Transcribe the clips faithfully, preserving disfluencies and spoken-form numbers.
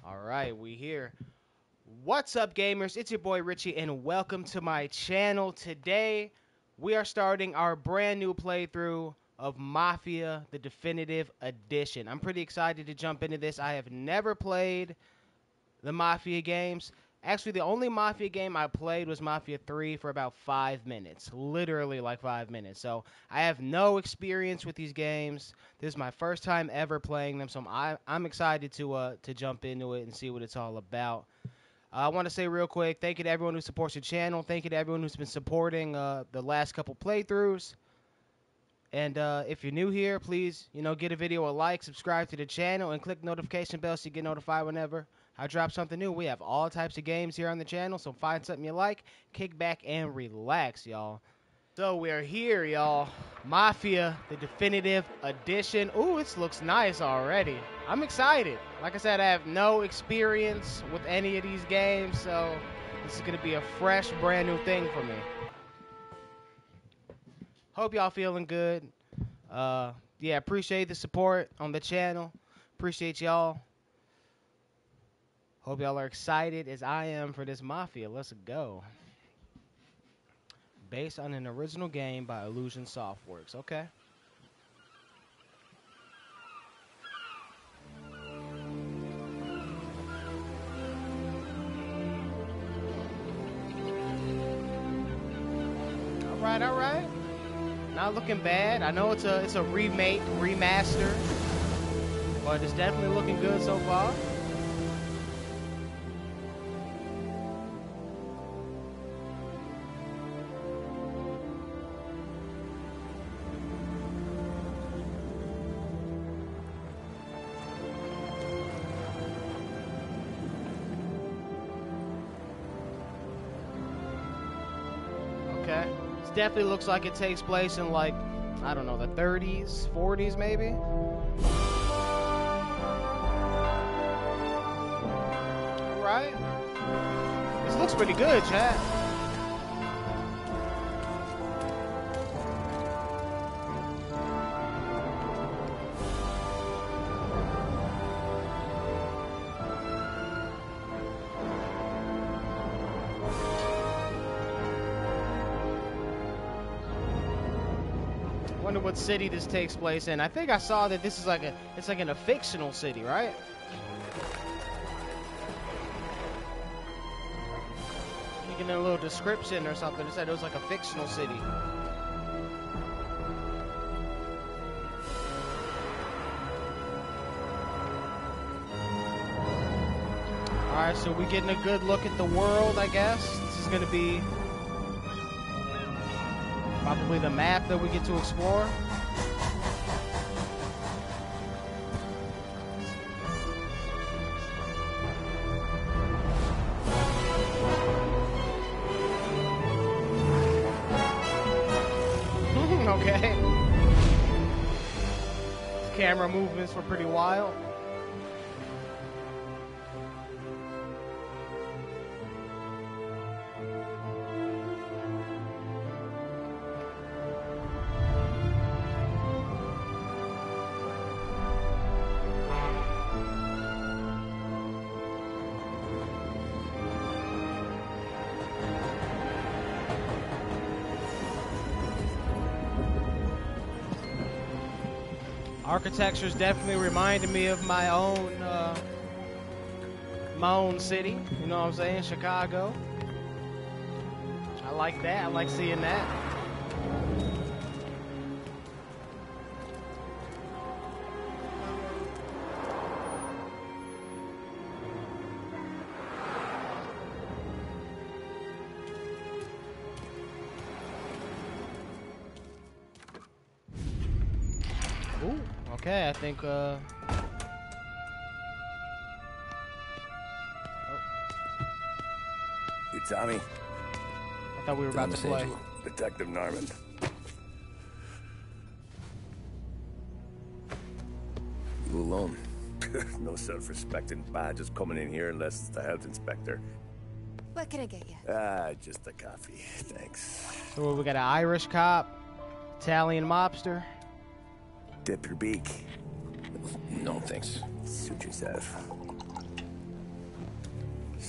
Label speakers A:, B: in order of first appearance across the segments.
A: All right, we here. What's up, gamers? It's your boy Richie, and welcome to my channel. Today, we are starting our brand new playthrough of Mafia, the Definitive Edition. I'm pretty excited to jump into this. I have never played the Mafia games. Actually, the only Mafia game I played was Mafia three for about five minutes. Literally like five minutes. So, I have no experience with these games. This is my first time ever playing them, so I'm, I'm excited to uh, to jump into it and see what it's all about. Uh, I want to say real quick, thank you to everyone who supports the channel. Thank you to everyone who's been supporting uh, the last couple playthroughs. And uh, if you're new here, please, you know, get a video a like, subscribe to the channel, and click notification bell so you get notified whenever I drop something new. We have all types of games here on the channel, so find something you like, kick back, and relax, y'all. So we are here, y'all. Mafia, the Definitive Edition. Ooh, it looks nice already. I'm excited. Like I said, I have no experience with any of these games, so this is going to be a fresh, brand new thing for me. Hope y'all feeling good. Uh, yeah, appreciate the support on the channel. Appreciate y'all. Hope y'all are excited as I am for this Mafia. Let's go. Based on an original game by Illusion Softworks. Okay. All right, all right. Not looking bad. I know it's a it's a remake, remaster, but it's definitely looking good so far. Okay. It definitely looks like it takes place in, like, I don't know, the thirties, forties maybe? Alright. This looks pretty good, chat. Wonder what city this takes place in. I think I saw that this is like a, it's like in a fictional city, right? Thinking in a little description or something, it said it was like a fictional city. Alright, so we're getting a good look at the world, I guess. This is gonna be probably the map that we get to explore. Okay. These camera movements were pretty wild. Architecture's definitely reminded me of my own, uh, my own city. You know what I'm saying? Chicago. I like that. I like seeing that. Ooh. Okay, I think, uh... oh.
B: You Tommy?
A: I thought we were about
B: Thomas
A: to play.
B: Angel, Detective Norman. You alone? No self-respecting badges coming in here unless it's the health inspector.
C: What can I get you?
B: Ah, just a coffee, thanks.
A: So we got an Irish cop, Italian mobster.
B: Dip your beak. No, thanks. Suit yourself.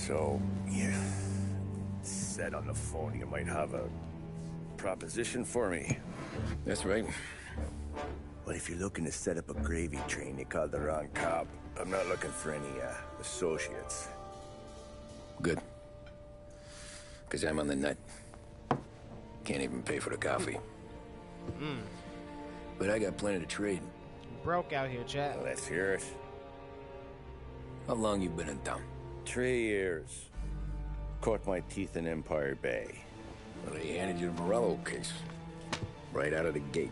B: So, you said on the phone you might have a proposition for me.
D: That's right.
B: Well, if you're looking to set up a gravy train, you called the wrong cop. I'm not looking for any uh, associates.
D: Good. Because I'm on the nut. Can't even pay for the coffee.
A: Mm.
D: But I got plenty to trade.
A: Broke out here, chat.
B: Well, let's hear it.
D: How long you been in town?
B: Three years. Caught my teeth in Empire Bay.
D: Well, they handed you the Morello case. Right out of the gate.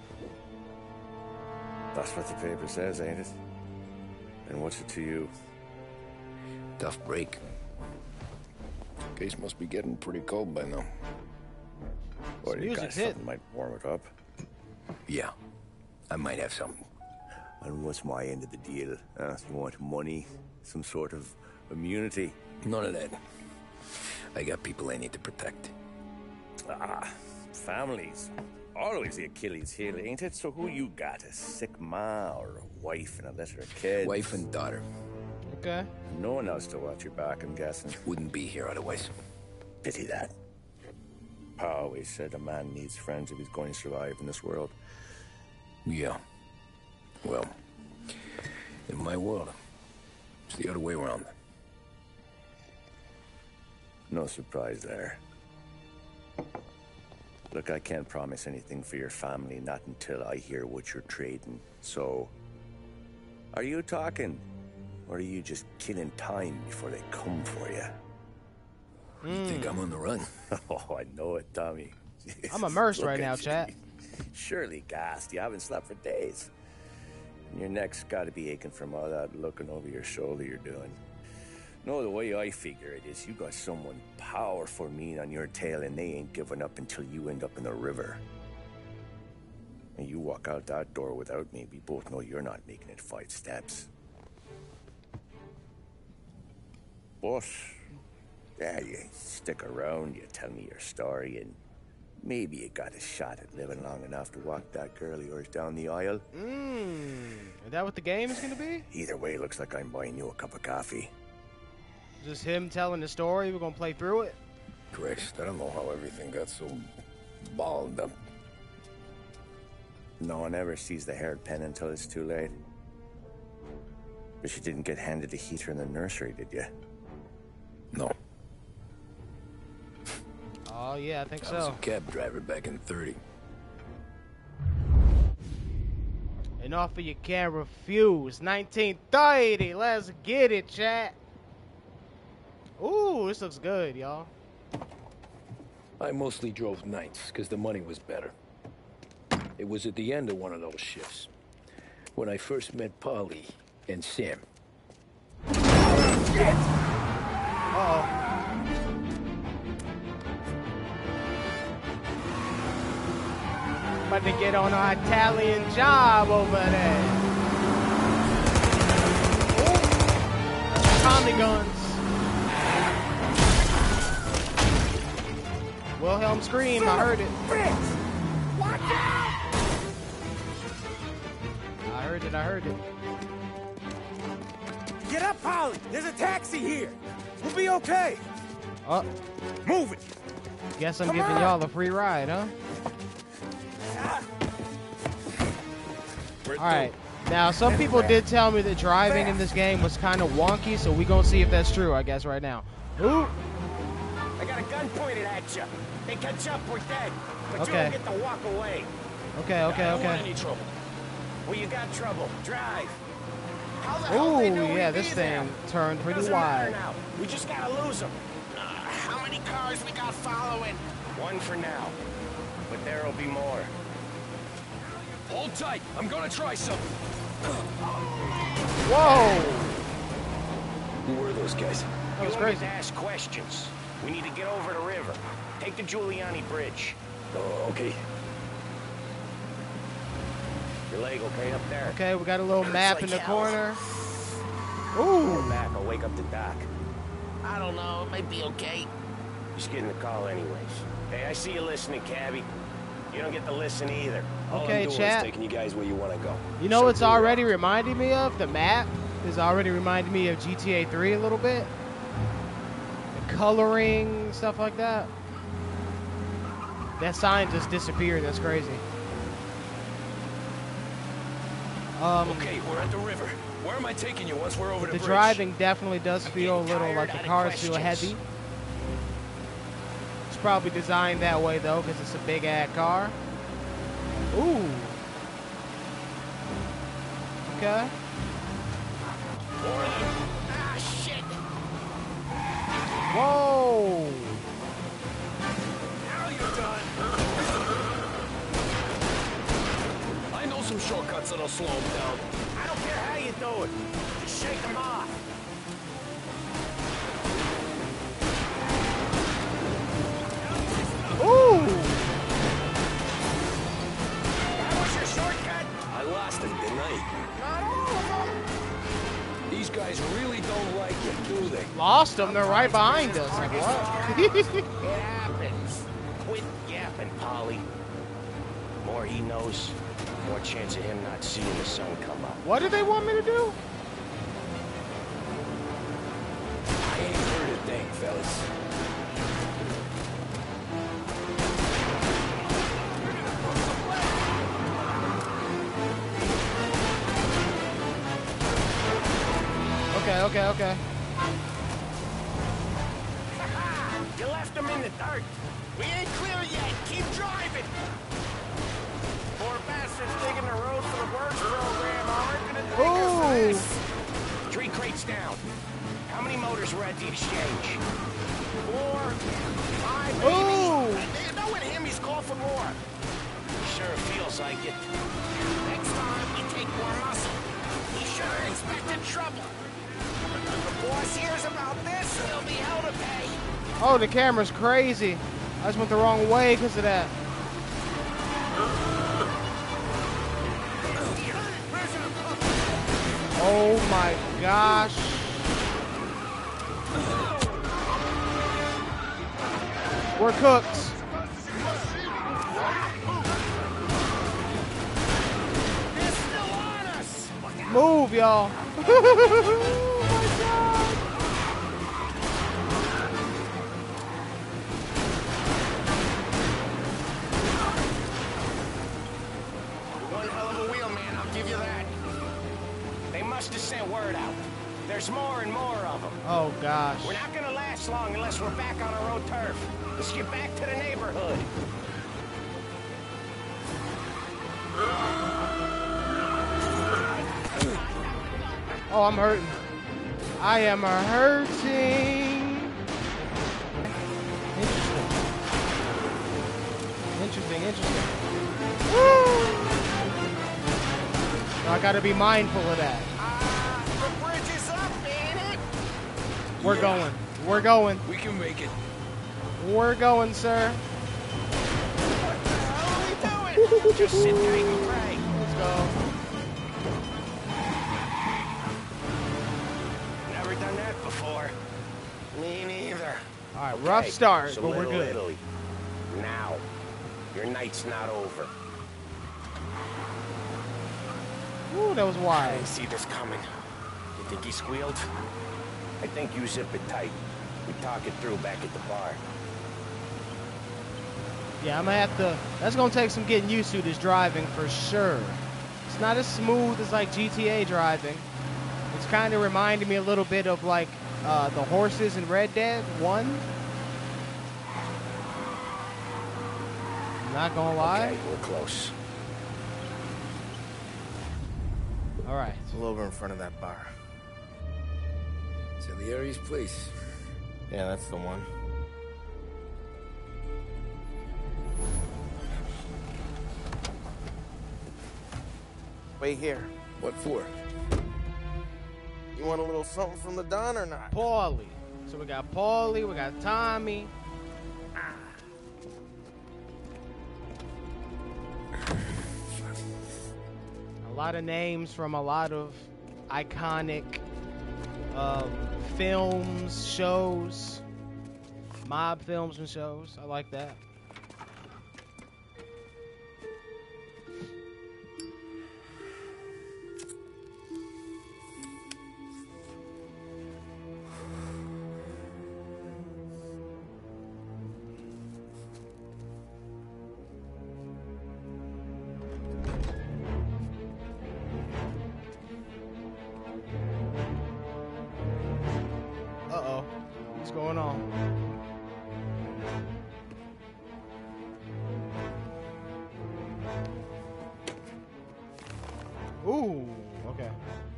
B: That's what the paper says, ain't it? And what's it to you?
D: Tough break. Case must be getting pretty cold by now.
B: Or you got something that might warm it up?
D: Yeah. I might have something.
B: And what's my end of the deal? Uh, you want money? Some sort of immunity?
D: None of that. I got people I need to protect.
B: Ah, families. Always the Achilles heel, ain't it? So who you got? A sick ma or a wife and a litter of kids?
D: Wife and daughter.
A: Okay.
B: No one else to watch your back, I'm guessing.
D: Wouldn't be here otherwise.
B: Pity that. Pa always said a man needs friends if he's going to survive in this world.
D: Yeah. Well, in my world, it's the other way around.
B: No surprise there. Look, I can't promise anything for your family, not until I hear what you're trading. So, are you talking? Or are you just killing time before they come for you?
D: Mm. You think I'm on the run?
B: Oh, I know it, Tommy.
A: I'm immersed right now, chat.
B: Surely gassed. You haven't slept for days. And your neck's got to be aching from all that looking over your shoulder you're doing. No, the way I figure it is you got someone powerful mean on your tail and they ain't giving up until you end up in the river. And you walk out that door without me, we both know you're not making it five steps. But, yeah, you stick around, you tell me your story, and maybe you got a shot at living long enough to walk that girl of yours down the aisle.
A: Mmm. Is that what the game is going to be?
B: Either way, it looks like I'm buying you a cup of coffee.
A: Just him telling the story? We're going to play through it?
D: Christ, I don't know how everything got so balled up.
B: No one ever sees the haired pen until it's too late. But you didn't get handed a heater in the nursery, did you?
D: No.
A: Oh, yeah, I think
D: I
A: so.
D: was a cab driver back in thirty.
A: An offer you can't refuse. nineteen thirty. Let's get it, chat. Ooh, this looks good, y'all.
D: I mostly drove nights because the money was better. It was at the end of one of those shifts when I first met Polly and Sam.
A: Shit! Uh-oh. About to get on our Italian job over there. Ooh. Tommy guns. Wilhelm scream, I heard it.
E: Watch out!
A: I heard it, I heard it.
E: Get up, Polly! There's a taxi here! We'll be okay!
A: Oh.
E: Move it!
A: Guess I'm
E: Come
A: giving
E: on.
A: y'all a free ride, huh? Alright. Now, some people did tell me that driving in this game was kind of wonky, so we gonna see if that's true, I guess, right now. Ooh!
E: I got a gun pointed at you. They catch up, we're dead. But
A: Okay.
E: you don't get to walk away.
A: Okay, okay,
E: I don't want
A: okay.
E: any trouble. Well, you got trouble. Drive. How the hell
A: Ooh,
E: they knew
A: yeah,
E: we'd
A: this
E: be
A: thing
E: there?
A: turned pretty
E: Doesn't matter
A: wide.
E: now. We just gotta lose them. Uh, how many cars we got following? One for now. But there'll be more. Hold tight. I'm gonna try something.
A: Whoa!
D: Who were those guys?
A: That was
E: You don't get
A: crazy.
E: to ask questions. We need to get over the river. Take the Giuliani Bridge.
D: Oh, okay.
E: Your leg okay up there?
A: Okay, we got a little map
E: like
A: in the
E: hell.
A: corner.
E: Go
A: Ooh!
E: back. I'll wake up the doc.
F: I don't know, it might be okay.
E: Just getting the call anyways. Hey, I see you listening, cabbie. You don't get to listen either. All
A: Okay,
E: I'm doing
A: chat.
E: is taking you guys where you want to go.
A: You know
E: So
A: what's
E: do it.
A: already reminding me of? The map is already reminding me of G T A three a little bit. coloring, stuff like that. That sign just disappeared. That's crazy. Um,
D: Okay, we're at the river. Where am I taking you once we're over the,
A: the
D: bridge?
A: driving definitely does
F: I'm
A: feel a
F: getting
A: little
F: tired
A: like the
F: out of
A: cars feel
F: questions.
A: heavy. It's probably designed that way though, because it's a big ass car. Ooh. Okay.
F: Ah, shit!
A: Whoa.
D: Now you're done. I know some shortcuts that'll slow him down.
F: I don't care how you do it. Just shake them off.
A: Ooh.
F: That was your shortcut?
D: I lost him, didn't I?
F: Not all of them.
D: These guys really don't like you, do they?
A: Lost them. They're right behind us. Like what?
F: It happens. Quit yapping, Polly. More he knows, more chance of him not seeing the sun come up.
A: What do they want me to do?
D: I ain't heard a thing, fellas.
A: Okay, okay, okay.
F: You left him in the dirt. We ain't clear yet. Keep driving. Poor bastards digging the road for the works program aren't gonna thank us for
A: Ooh.
F: this. Three crates down. How many motors were at the exchange? Four, five, maybe.
A: Ooh.
F: Uh, Knowing him, he's called for more. Sure feels like it. Next time we take more muscle. He sure expected trouble. The boss hears about this, he'll be hell to pay.
A: Oh, the camera's crazy. I just went the wrong way because of that. Oh my gosh. We're cooked.
F: They're still on us.
A: Move, y'all. Oh my god.
F: One hell of a wheel, man, I'll give you that. They must have sent word out. There's more and more of them.
A: Oh gosh.
F: We're not gonna last long unless we're back on our own turf. Let's get back to the neighborhood.
A: Oh, I'm hurting. I am hurting. Interesting. Interesting, interesting. Woo! I gotta be mindful of that.
F: Uh, the bridge is up, ain't it?
A: We're
D: Yeah.
A: going. We're going.
D: We can make it.
A: We're going, sir.
F: What the hell are we doing? Just sit tight and pray.
A: Let's go.
F: Never done that before. Me neither.
A: All right, rough
F: Okay,
A: start,
F: so
A: but we're
F: Little
A: good.
F: Italy. Now, your night's not over.
A: Ooh, that was
F: I
A: wide.
F: didn't see this coming. You think he squealed? I think you zip it tight. We talk it through back at the bar.
A: Yeah, I'm gonna have to. That's gonna take some getting used to this driving for sure. It's not as smooth as like G T A driving. It's kind of reminding me a little bit of like uh, the horses in Red Dead one. Not gonna lie.
F: Okay, we're close.
A: All right.
E: Pull over in front of that bar.
D: Salieri's place.
E: Yeah, that's the one. Wait here.
D: What for?
E: You want a little something from the Don or not?
A: Paulie. So we got Paulie, we got Tommy. A lot of names from a lot of iconic um, films, shows, mob films and shows. I like that.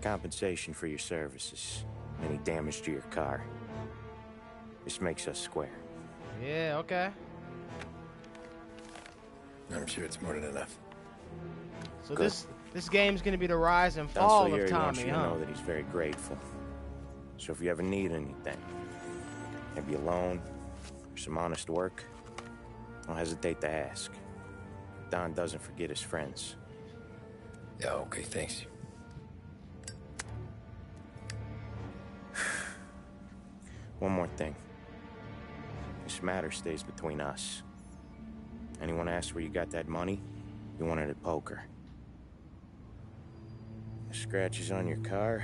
B: compensation for your services. Any damage to your car. This makes us square.
A: Yeah, okay.
D: I'm sure it's more than enough.
A: So
B: Good.
A: this this game's gonna be the rise and
B: Don
A: fall of
B: Salieri wants
A: Tommy,
B: you to
A: huh?
B: know that he's very grateful. So if you ever need anything, maybe a loan or some honest work, don't hesitate to ask. Don doesn't forget his friends.
D: Yeah, okay, thanks.
B: One more thing. This matter stays between us. Anyone asks where you got that money, you won it at poker. The scratches on your car,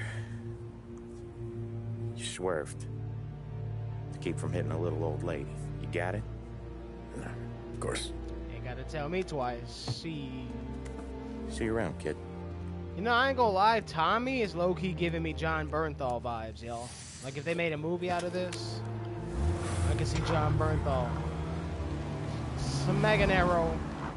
B: you swerved to keep from hitting a little old lady. You got it?
D: No, of course.
A: Ain't gotta tell me twice. See.
B: See you around, kid.
A: You know, I ain't gonna lie, Tommy is low-key giving me John Bernthal vibes, y'all. Like, if they made a movie out of this, I could see John Bernthal. Some Mega Arrow.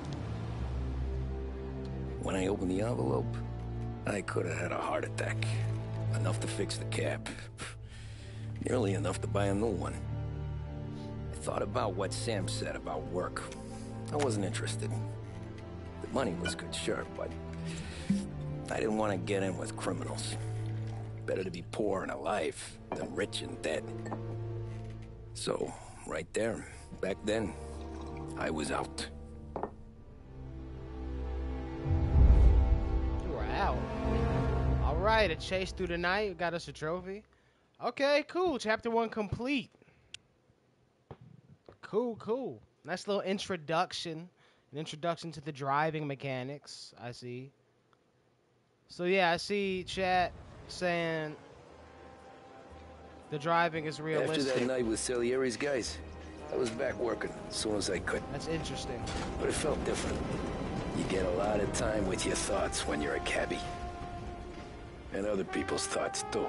D: When I opened the envelope, I could have had a heart attack. Enough to fix the cap. Nearly enough to buy a new one. I thought about what Sam said about work. I wasn't interested. The money was good, sure, but I didn't want to get in with criminals. Better to be poor and alive than rich and dead. So, right there, back then, I was out.
A: You were out. Alright, a chase through the night. Got us a trophy. Okay, cool. Chapter one complete. Cool, cool. Nice little introduction. An introduction to the driving mechanics, I see. So yeah, I see chat saying the driving is realistic.
D: After that night with Salieri's guys, I was back working as soon as I could.
A: That's interesting.
D: But it felt different. You get a lot of time with your thoughts when you're a cabbie. And other people's thoughts, too.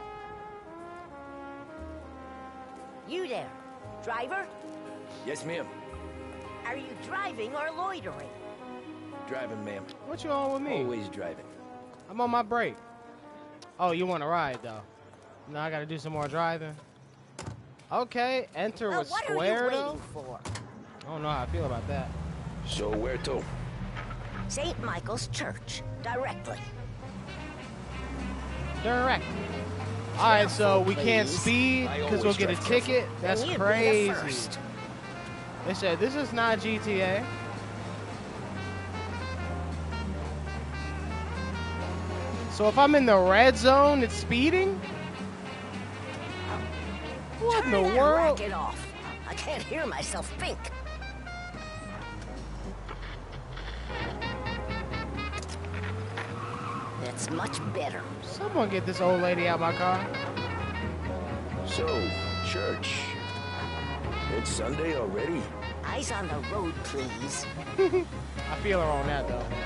G: You there, driver?
D: Yes, ma'am.
G: Are you driving or loitering?
D: Driving, ma'am.
A: What you on with me?
D: Always driving.
A: I'm on my break. Oh, you want to ride, though? No, I got to do some more driving. Okay, enter
G: Well,
A: with
G: what
A: square,
G: are you
A: though?
G: waiting for?
A: I don't know how I feel about that.
D: So where to?
G: Saint Michael's Church, directly.
A: Direct. Alright, so we can't
G: please.
A: speed
D: I
A: because we'll
D: always
A: get a
D: drive careful.
A: ticket. That's
G: Then you'd be the
A: crazy.
G: first.
A: They said this is not G T A. So if I'm in the red zone, it's speeding? What
G: Turn
A: in the
G: that
A: world?
G: racket off. I can't hear myself think. That's much better.
A: Someone get this old lady out my car.
D: So, church. It's Sunday already?
G: Eyes on the road, please.
A: I feel her on that, though.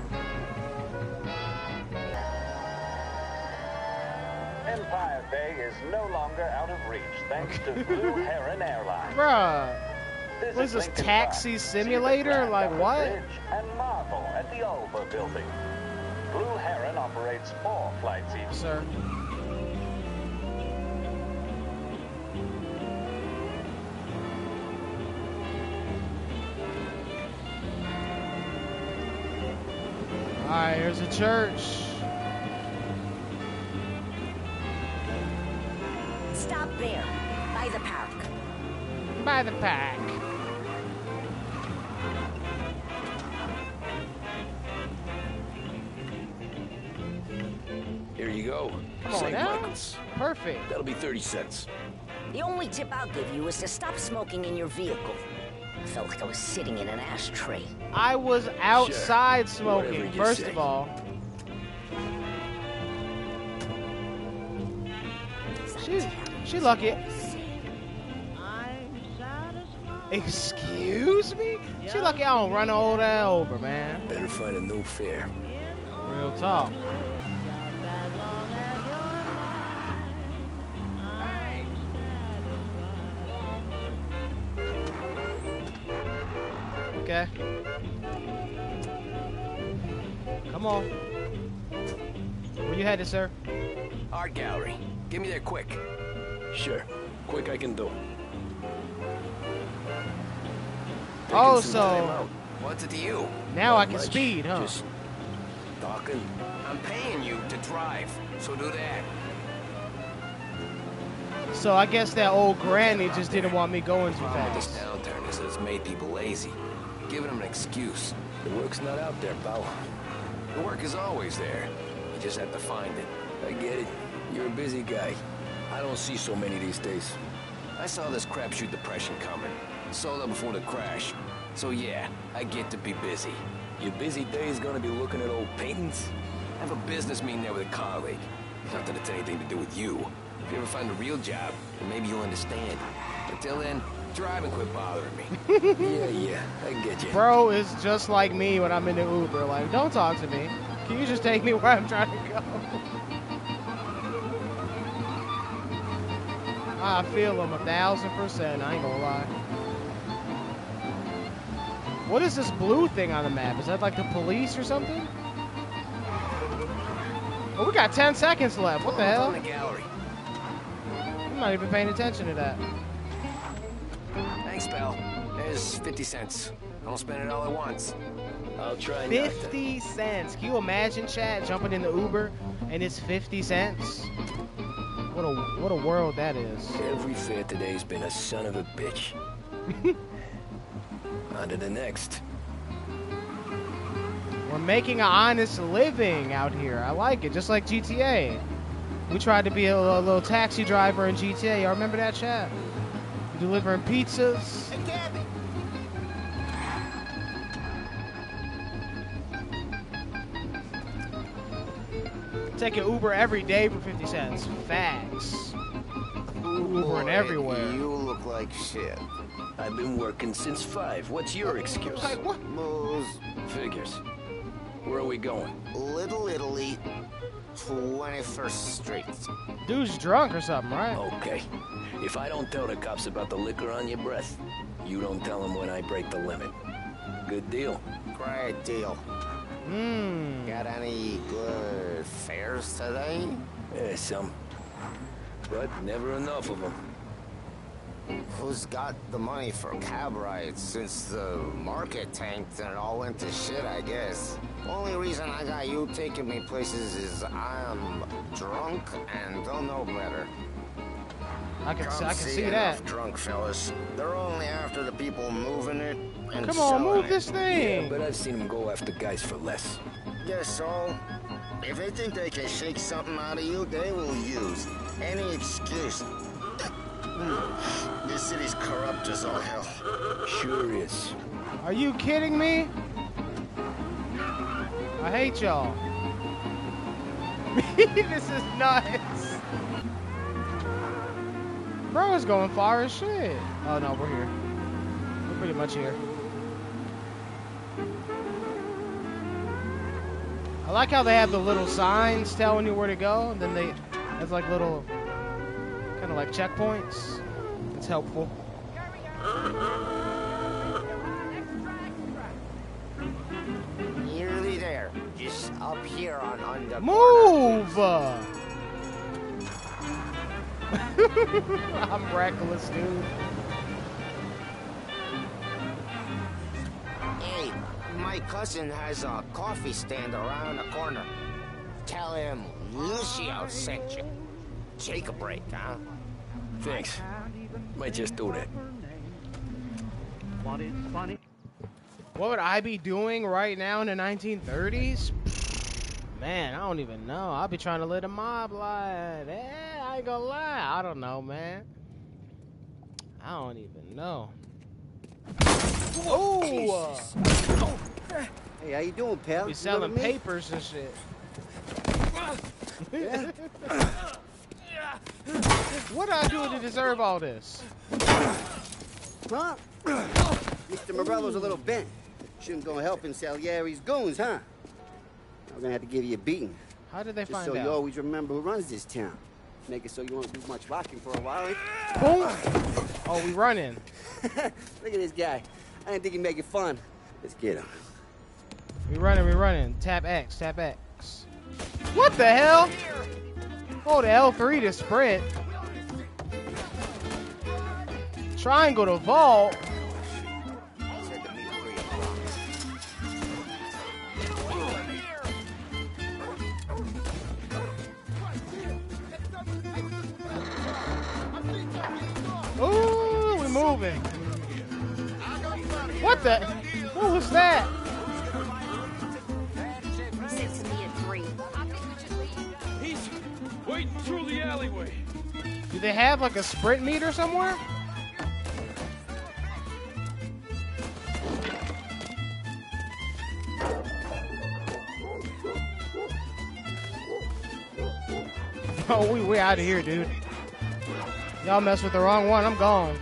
H: Empire Bay is no longer out of reach thanks to Blue Heron Airlines.
A: Bruh.
H: Visit
A: What is this,
H: Lincoln
A: taxi
H: Park,
A: simulator?
H: see the Grand
A: Like,
H: Upper
A: what?
H: Bridge, and marvel at the Alba building. Blue Heron operates four flights each.
A: Sir. Alright, here's a church.
G: Stop there, by the park.
A: By the pack.
D: Here you go.
A: Come on
D: Saint
A: now.
D: Michael's.
A: Perfect.
D: That'll be thirty cents.
G: The only tip I'll give you is to stop smoking in your vehicle. I felt like I was sitting in an ashtray.
A: I was outside
D: Sure. Whatever
A: smoking,
D: you
A: first
D: say.
A: of all. She, she lucky. Excuse me? She lucky I don't run all that over, man.
D: Better find a new fare.
A: Real talk. Okay. Come on. Where you headed, sir?
E: Art gallery. Get me there quick.
D: Sure. Quick I can do.
A: Oh,
D: Taking some time
A: so
D: out.
E: What's it to you?
A: now
D: Not
A: I can
D: much.
A: speed, huh?
D: Just talking.
E: I'm paying you to drive, so do that.
A: So I guess that old granny just didn't want me going too
E: Problem with this
A: fast.
E: downturn is that it's made people lazy. Giving them an excuse.
D: The work's not out there, pal.
E: The work is always there. You just have to find it.
D: I get it. You're a busy guy. I don't see so many these days.
E: I saw this crapshoot depression coming. Sold out before the crash. So yeah, I get to be busy.
D: Your busy day is gonna be looking at old paintings?
E: I have a business meeting there with a colleague. Not that it's anything to do with you. If you ever find a real job, then maybe you'll understand. Until then, drive and quit bothering me.
D: Yeah, yeah, I get you.
A: Bro is just like me when I'm in the Uber. Like, don't talk to me. Can you just take me where I'm trying to go? I feel him a thousand percent. I ain't gonna lie. What is this blue thing on the map? Is that like the police or something? Oh, we got ten seconds left. What the
E: It's
A: hell?
E: on the gallery.
A: I'm not even paying attention to that.
E: Thanks, pal. There's fifty cents. Don't spend it all at once.
D: I'll try not to.
A: fifty cents. Can you imagine, chat, jumping in the Uber and it's fifty cents? What a what a world that is.
D: Every fare today's been a son of a bitch. On to the next.
A: We're making an honest living out here. I like it, just like G T A. We tried to be a, a little taxi driver in G T A. Y'all remember that, chat? Delivering pizzas.
F: Hey, Gabby.
A: Taking Uber every day for fifty cents. Facts. Ubering everywhere.
F: You look like shit.
D: I've been working since five. What's your excuse?
A: Like what?
F: Moose.
D: Figures. Where are we going?
F: Little Italy. twenty-first Street.
A: Dude's drunk or something, right?
D: Okay. If I don't tell the cops about the liquor on your breath, you don't tell them when I break the limit. Good deal.
F: Great deal.
A: Mmm.
F: Got any good fares today?
D: Yeah, some. But never enough of them.
F: Who's got the money for cab rides since the market tanked and it all went to shit, I guess? Only reason I got you taking me places is I'm drunk and don't know better.
A: I can,
F: Come
A: I can see
F: enough
A: that.
F: drunk fellas. They're only after the people moving it and
A: Come on,
F: selling
A: move
F: it.
A: this thing.
D: Yeah, but I've seen them go after guys for less.
F: Guess so. If they think they can shake something out of you, they will use any excuse. This city's corrupt as all hell.
D: Sure is.
A: Are you kidding me? I hate y'all. This is nuts. Bro is going far as shit. Oh no, we're here. We're pretty much here. I like how they have the little signs telling you where to go, and then they have like little kind of like checkpoints. It's helpful.
F: Nearly there. Just up here on, on the
A: Move!
F: corner.
A: I'm reckless, dude.
F: Hey, my cousin has a coffee stand around the corner. Tell him Lucio sent you. Take a break, huh?
D: Thanks. Might just do that.
A: What would I be doing right now in the nineteen thirties? Man, I don't even know. I'll be trying to live a mob life. Eh, I ain't gonna lie. I don't know, man. I don't even know. Ooh!
I: Hey, how you doing, pal?
A: Be
I: You
A: selling
I: remember me?
A: papers and shit.
I: Yeah?
A: What did I do to deserve all this?
I: Huh? Mister Morello's a little bent. Shouldn't go helping Salieri's goons, huh? I'm gonna have to give you a beating.
A: How did they
I: Just
A: find
I: so
A: out?
I: you always remember who runs this town. Make it so you won't do much rocking for a while.
A: Boom! Oh, we running.
I: Look at this guy. I didn't think he'd make it fun. Let's get him.
A: We running, we running. Tap X, tap X. What the hell? Oh, the L three to sprint. Triangle to vault. Ooh, we moving. What the? What was that?
G: Sent to me at three.
E: He's waiting through the alleyway.
A: Do they have like a sprint meter somewhere? Oh, we we out of here, dude. Y'all mess with the wrong one. I'm gone.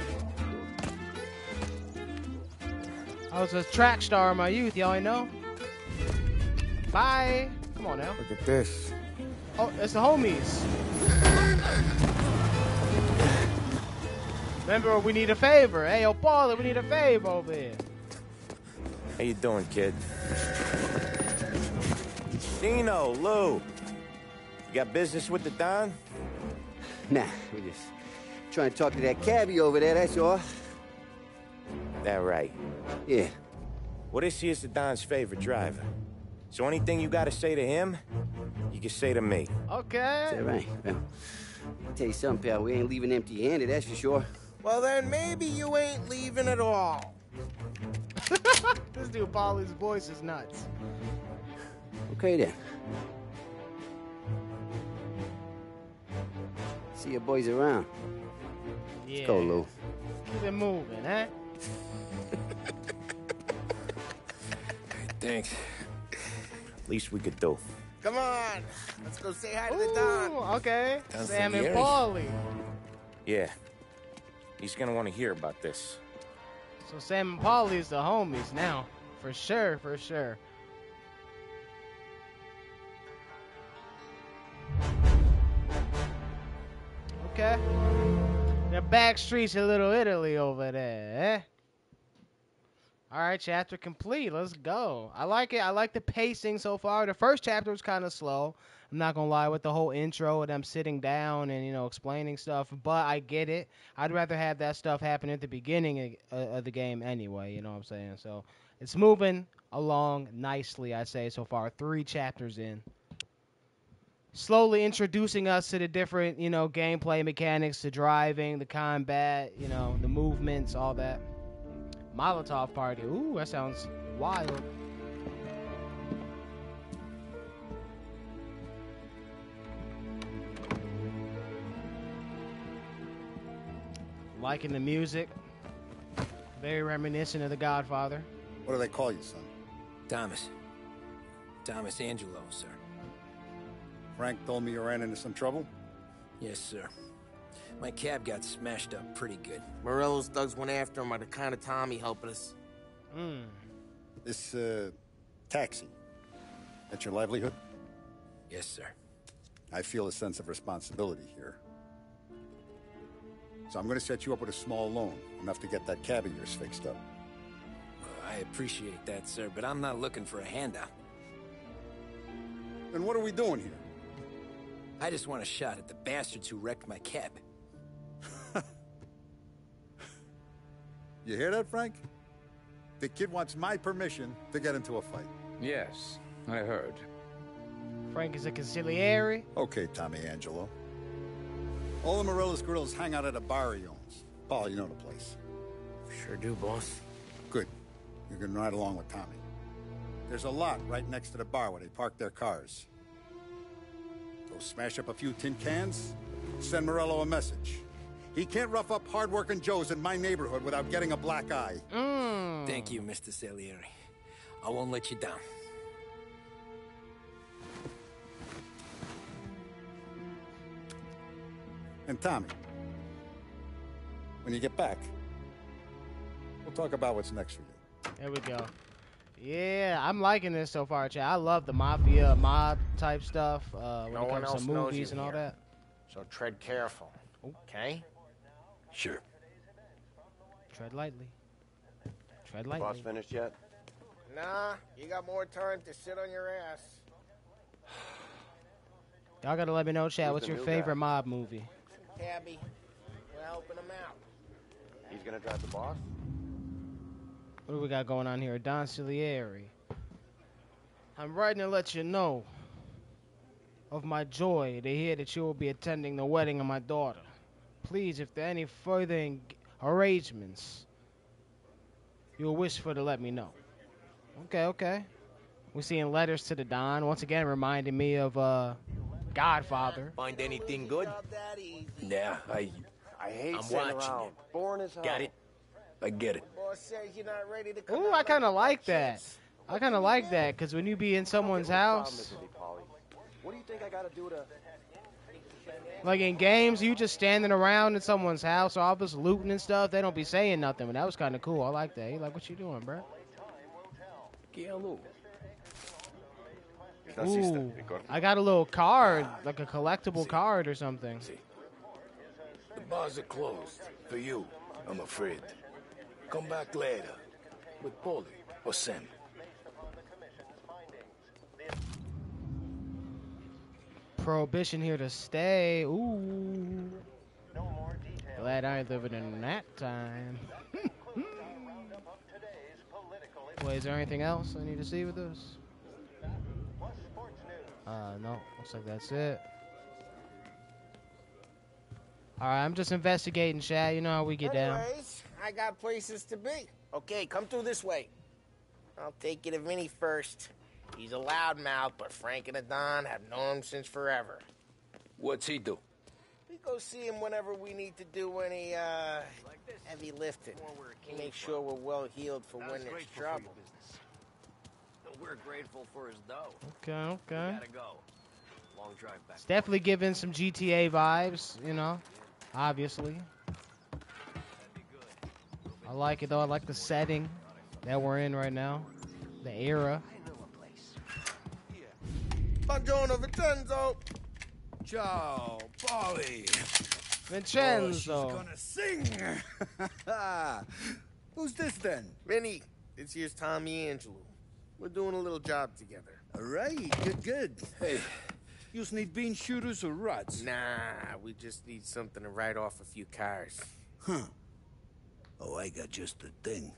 A: I was a track star in my youth. Y'all ain't know. Bye. Come on now.
J: Look at this.
A: Oh, it's the homies. Remember, we need a favor. Hey, yo, Paulie, we need a favor over here.
B: How you doing, kid? Dino, Lou. You got business with the Don?
I: Nah, we just trying to talk to that cabbie over there, that's all.
B: That right.
I: Yeah.
B: Well, this here's the Don's favorite driver. So anything you gotta say to him, you can say to me.
A: Okay.
I: Is that right? Well, I'll tell you something, pal. We ain't leaving empty-handed, that's for sure.
F: Well, then maybe you ain't leaving at all.
A: This dude Paulie's voice is nuts.
I: Okay, then. See your boys around.
A: Yeah.
I: Let's go, Lou.
A: Keep it moving, huh?
D: Thanks.
B: Least we could do.
F: Come on, let's go say hi to the Don.
A: Ooh, okay.
D: Don
A: Sam and
D: Salieri.
A: Paulie.
B: Yeah. He's gonna want to hear about this.
A: So Sam and Paulie is the homies now. For sure, for sure. Okay. The back streets of Little Italy over there, eh? Alright, chapter complete. Let's go. I like it. I like the pacing so far. The first chapter was kind of slow. I'm not going to lie, with the whole intro and them sitting down and, you know, explaining stuff. But I get it. I'd rather have that stuff happen at the beginning of, of the game anyway. You know what I'm saying? So it's moving along nicely, I'd say, so far. Three chapters in. Slowly introducing us to the different, you know, gameplay mechanics, the driving, the combat, you know, the movements, all that. Molotov party. Ooh, that sounds wild. Liking the music. Very reminiscent of The Godfather.
J: What do they call you, son?
D: Thomas. Thomas Angelo, sir.
J: Frank told me you ran into some trouble?
D: Yes, sir. My cab got smashed up pretty good.
F: Morello's thugs went after him by the kind of Tommy helping us.
A: Mm.
J: This, uh, taxi. That's your livelihood?
D: Yes, sir.
J: I feel a sense of responsibility here. So I'm gonna set you up with a small loan, enough to get that cab of yours fixed up.
D: Uh, I appreciate that, sir, but I'm not looking for a handout.
J: Then what are we doing here?
D: I just want a shot at the bastards who wrecked my cab.
J: You hear that, Frank? The kid wants my permission to get into a fight.
K: Yes, I heard.
A: Frank is a consigliere.
J: Okay, Tommy Angelo. All the Morello's girls hang out at a bar he owns. Paul, you know the place.
F: Sure do, boss.
J: Good. You can ride along with Tommy. There's a lot right next to the bar where they park their cars. Go smash up a few tin cans, send Morello a message. He can't rough up hard-working Joes in my neighborhood without getting a black eye.
A: Mm.
D: Thank you, Mister Salieri. I won't let you down.
J: And Tommy, when you get back, we'll talk about what's next for you.
A: There we go. Yeah, I'm liking this so far, Chad. I love the Mafia, mob type stuff. Uh, when
F: No
A: it
F: one
A: comes
F: else
A: to
F: knows
A: movies
F: you
A: and all
F: here.
A: that.
F: So tread careful, okay?
D: Sure.
A: Tread lightly. Tread lightly.
L: Boss finished yet?
F: Nah, you got more time to sit on your ass.
A: Y'all gotta let me know, chat.
E: Who's
A: What's
E: the
A: your
E: new
A: favorite
E: guy?
A: mob movie?
F: Cabby, we're helping him out.
E: He's gonna drive the boss?
A: What do we got going on here? Don Cilieri. I'm writing to let you know of my joy to hear that you will be attending the wedding of my daughter. Please, if there are any further en- arrangements, you'll wish for to let me know. Okay, okay. We're seeing letters to the Don. Once again, reminding me of uh, Godfather.
L: Find anything good?
D: Yeah, I...
E: I hate
L: I'm
E: sitting
L: watching
E: around.
L: you.
E: Boring as hell.
L: Got it?
D: I get it.
F: Boss says you're not ready to come
A: Ooh,
F: out
A: I kind of like
F: the
A: that.
F: chips.
A: I kind of like that, because when you be in someone's house,
E: What do you think I gotta do to...
A: like in games, you just standing around in someone's house, all this looting and stuff, they don't be saying nothing, but that was kind of cool. I like that. You like, what you doing, bro? Ooh, I got a little card, like a collectible card or something.
M: The bars are closed. For you, I'm afraid. Come back later. With Paulie or Sam.
A: Prohibition here to stay. Ooh. Glad I ain't living in that time. Wait, is there anything else I need to see with this? Uh, no. Looks like that's it. Alright, I'm just investigating, chat. You know how we get down.
F: Anyways, I got places to be. Okay, come through this way. I'll take you to Vinny first. He's a loudmouth, but Frank and the Don have known him since forever.
M: What's he do?
F: We go see him whenever we need to do any, uh, heavy lifting. Make sure we're well healed for when there's trouble.
D: We're grateful for his dough.
A: Okay, okay.
D: Gotta go. Long drive back.
A: It's definitely giving some G T A vibes, you know, obviously. I like it, though. I like the setting that we're in right now. The era.
F: Buongiorno, Vincenzo.
J: Ciao, Paulie.
A: Vincenzo.
J: Oh, she's gonna sing. Who's this then?
F: Vinny, this here's Tommy Angelo. We're doing a little job together.
J: All right, good, good. Hey, you just need bean shooters or rods?
F: Nah, we just need something to write off a few cars.
J: Huh. Oh, I got just the thing.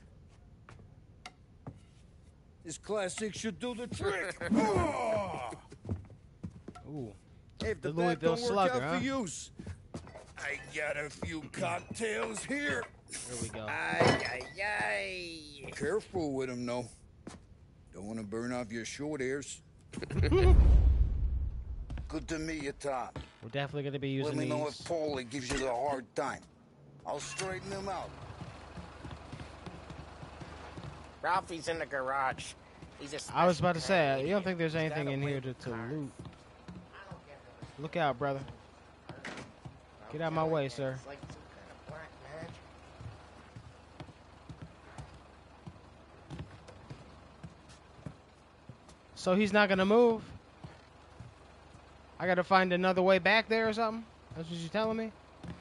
J: This classic should do the trick. Oh!
A: Ooh.
J: If the,
A: The
J: bat
A: Louisville
J: don't work
A: Slugger,
J: out
A: huh?
J: for use, I got a few cocktails here.
A: Here we go.
F: Ay, ay, ay.
J: Careful with them, though. Don't want to burn off your short hairs. Good to meet you, Tom.
A: We're definitely going to be using
J: Let me
A: these.
J: know if Paulie gives you the hard time. I'll straighten him out.
F: Ralphie's in the garage. He's a
A: I was about to
F: special
A: say,
F: kind of
A: you don't
F: idiot.
A: think there's
F: He's
A: anything
F: gotta
A: in here
F: wait
A: to, to
F: for cars.
A: loot. Look out, brother. Get out of my way, sir.
F: It's like some kind of black magic.
A: So he's not going to move? I got to find another way back there or something? That's what you're telling me?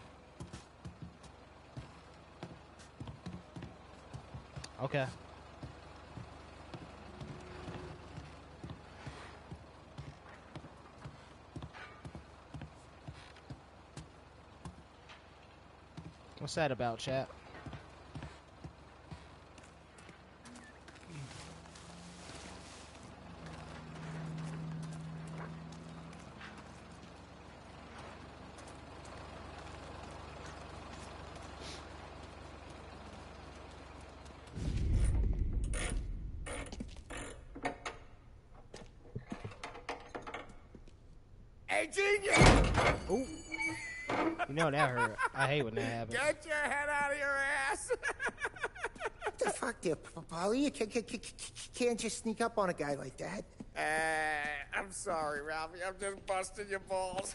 A: Okay. What's that about, chat?
F: Hey, genius!
A: Ooh. You know that hurt. I hate when that happens.
F: Get your head out of your ass!
N: What the fuck there, Paulie? You can't, can't, can't just sneak up on a guy like that.
F: Uh, I'm sorry, Ralphie. I'm just busting your balls.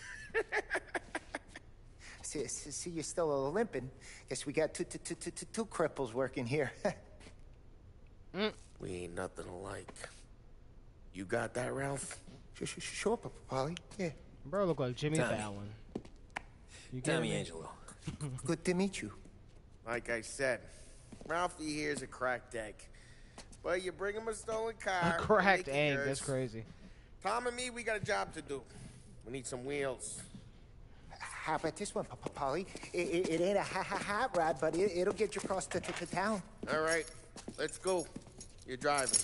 N: See, see, see, you're still limping. Guess we got two, two, two, two, two, two cripples working here.
A: mm.
F: We ain't nothing alike. You got that, Ralph?
N: Sure, sure, sure, Paulie. Yeah.
A: Bro, look like Jimmy
D: Tommy.
A: Fallon. You
D: Tommy
A: me?
D: Angelo.
N: Good to meet you.
F: Like I said, Ralphie here's a cracked egg. But you bring him a stolen car.
A: A cracked
F: make it
A: egg.
F: yours.
A: That's crazy.
F: Tom and me, we got a job to do. We need some wheels.
N: How about this one, Papa Polly? It, it, it ain't a ha ha hot rod, but it, it'll get you across to, to, to town.
F: All right, let's go. You're driving.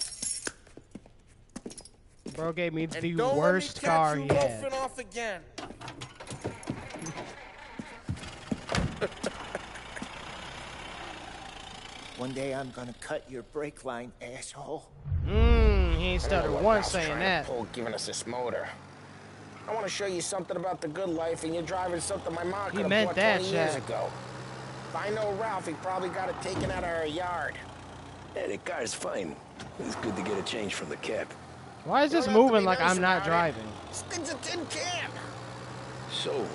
A: Bro gave me
F: And
A: the
F: don't
A: worst
F: let me catch
A: car
F: you
A: he had.
F: loafing off again.
N: One day I'm gonna cut your brake line, asshole.
A: Mmm, he ain't
F: I know
A: stuttered
F: what
A: once
F: Ralph's
A: saying
F: trying
A: that.
F: to pull, giving us this motor. I want to show you something about the good life, and you're driving something my mom
A: He
F: could have
A: meant
F: bought
A: that,
F: twenty years
A: Chad.
F: ago. If I know Ralph, he probably got it taken out of our yard.
D: Yeah, the car's fine. It's good to get a change from the cab.
A: Why is
F: You
A: this
F: don't have to
A: moving
F: be
A: like
F: nice
A: I'm not
F: about it.
A: driving?
F: This thing's a tin can.
D: So,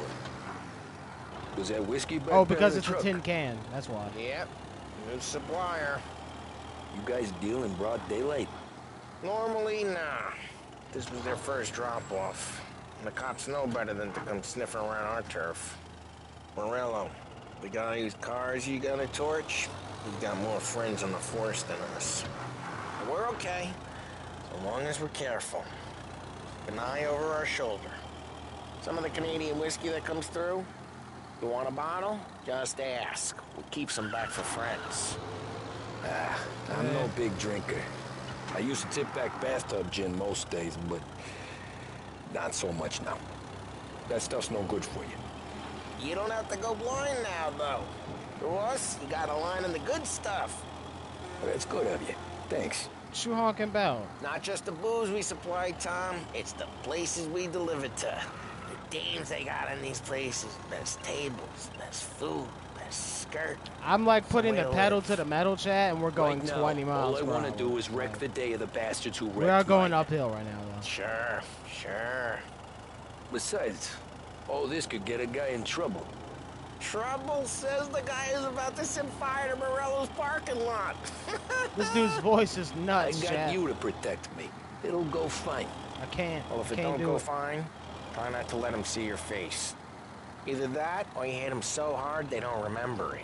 D: was that whiskey back
A: Oh,
D: there
A: because
D: in the
A: it's
D: truck?
A: a tin can. That's why.
F: Yep, new supplier.
D: You guys deal in broad daylight?
F: Normally, nah. This was their first drop-off. And the cops know better than to come sniffing around our turf. Morello, the guy whose cars you got a torch, he's got more friends on the force than us. But we're okay, so long as we're careful. Keep an eye over our shoulder. Some of the Canadian whiskey that comes through, you want a bottle? Just ask. We'll keep some back for friends.
D: Ah, I'm no big drinker. I used to tip back bathtub gin most days, but not so much now. That stuff's no good for you.
F: You don't have to go blind now, though. To us, you got a line in the good stuff.
D: That's good of you. Thanks.
A: What you honking about?
F: Not just the booze we supply, Tom. It's the places we deliver to. The dames they got in these places. Best tables, best food, best skirt.
A: I'm like putting the
F: Somewhere to
A: pedal
F: live.
A: to the metal, chat, and we're going
D: Right now,
A: twenty miles
D: all I
A: per
D: want
A: hour.
D: to do is wreck the day of the bastards who wrecked
A: We are going
D: mine.
A: uphill right now, though.
F: Sure, sure.
D: Besides, all this could get a guy in trouble.
F: Trouble says the guy is about to set fire to Morello's parking lot.
A: This dude's voice is
D: I
A: nuts,
D: got
A: chat.
D: you to protect me. It'll go fine.
A: I can't.
F: Well, if it
A: can't
F: don't
A: do
F: go
A: it.
F: fine, try not to let him see your face. Either that, or you hit them so hard they don't remember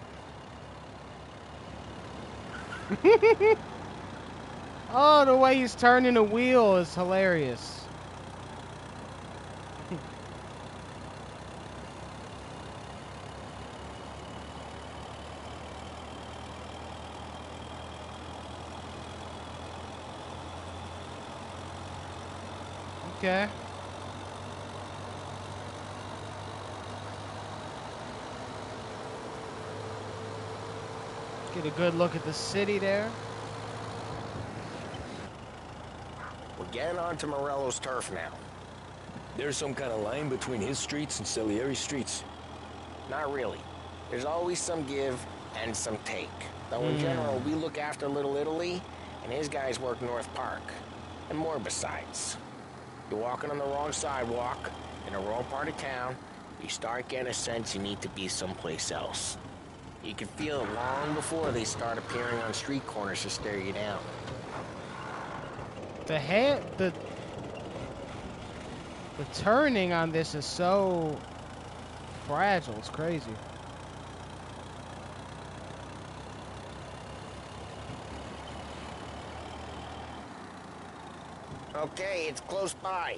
F: it.
A: Oh, the way he's turning the wheel is hilarious. Okay. Get a good look at the city there.
F: We're getting onto Morello's turf now.
D: There's some kind of line between his streets and Salieri's streets.
F: Not really. There's always some give and some take. Though in
A: Mm.
F: general, we look after Little Italy, and his guys work North Park. And more besides. You're walking on the wrong sidewalk, in the wrong part of town, you start getting a sense you need to be someplace else. You can feel it long before they start appearing on street corners to stare you down.
A: The hand, the the turning on this is so fragile. It's crazy.
F: Okay, it's close by.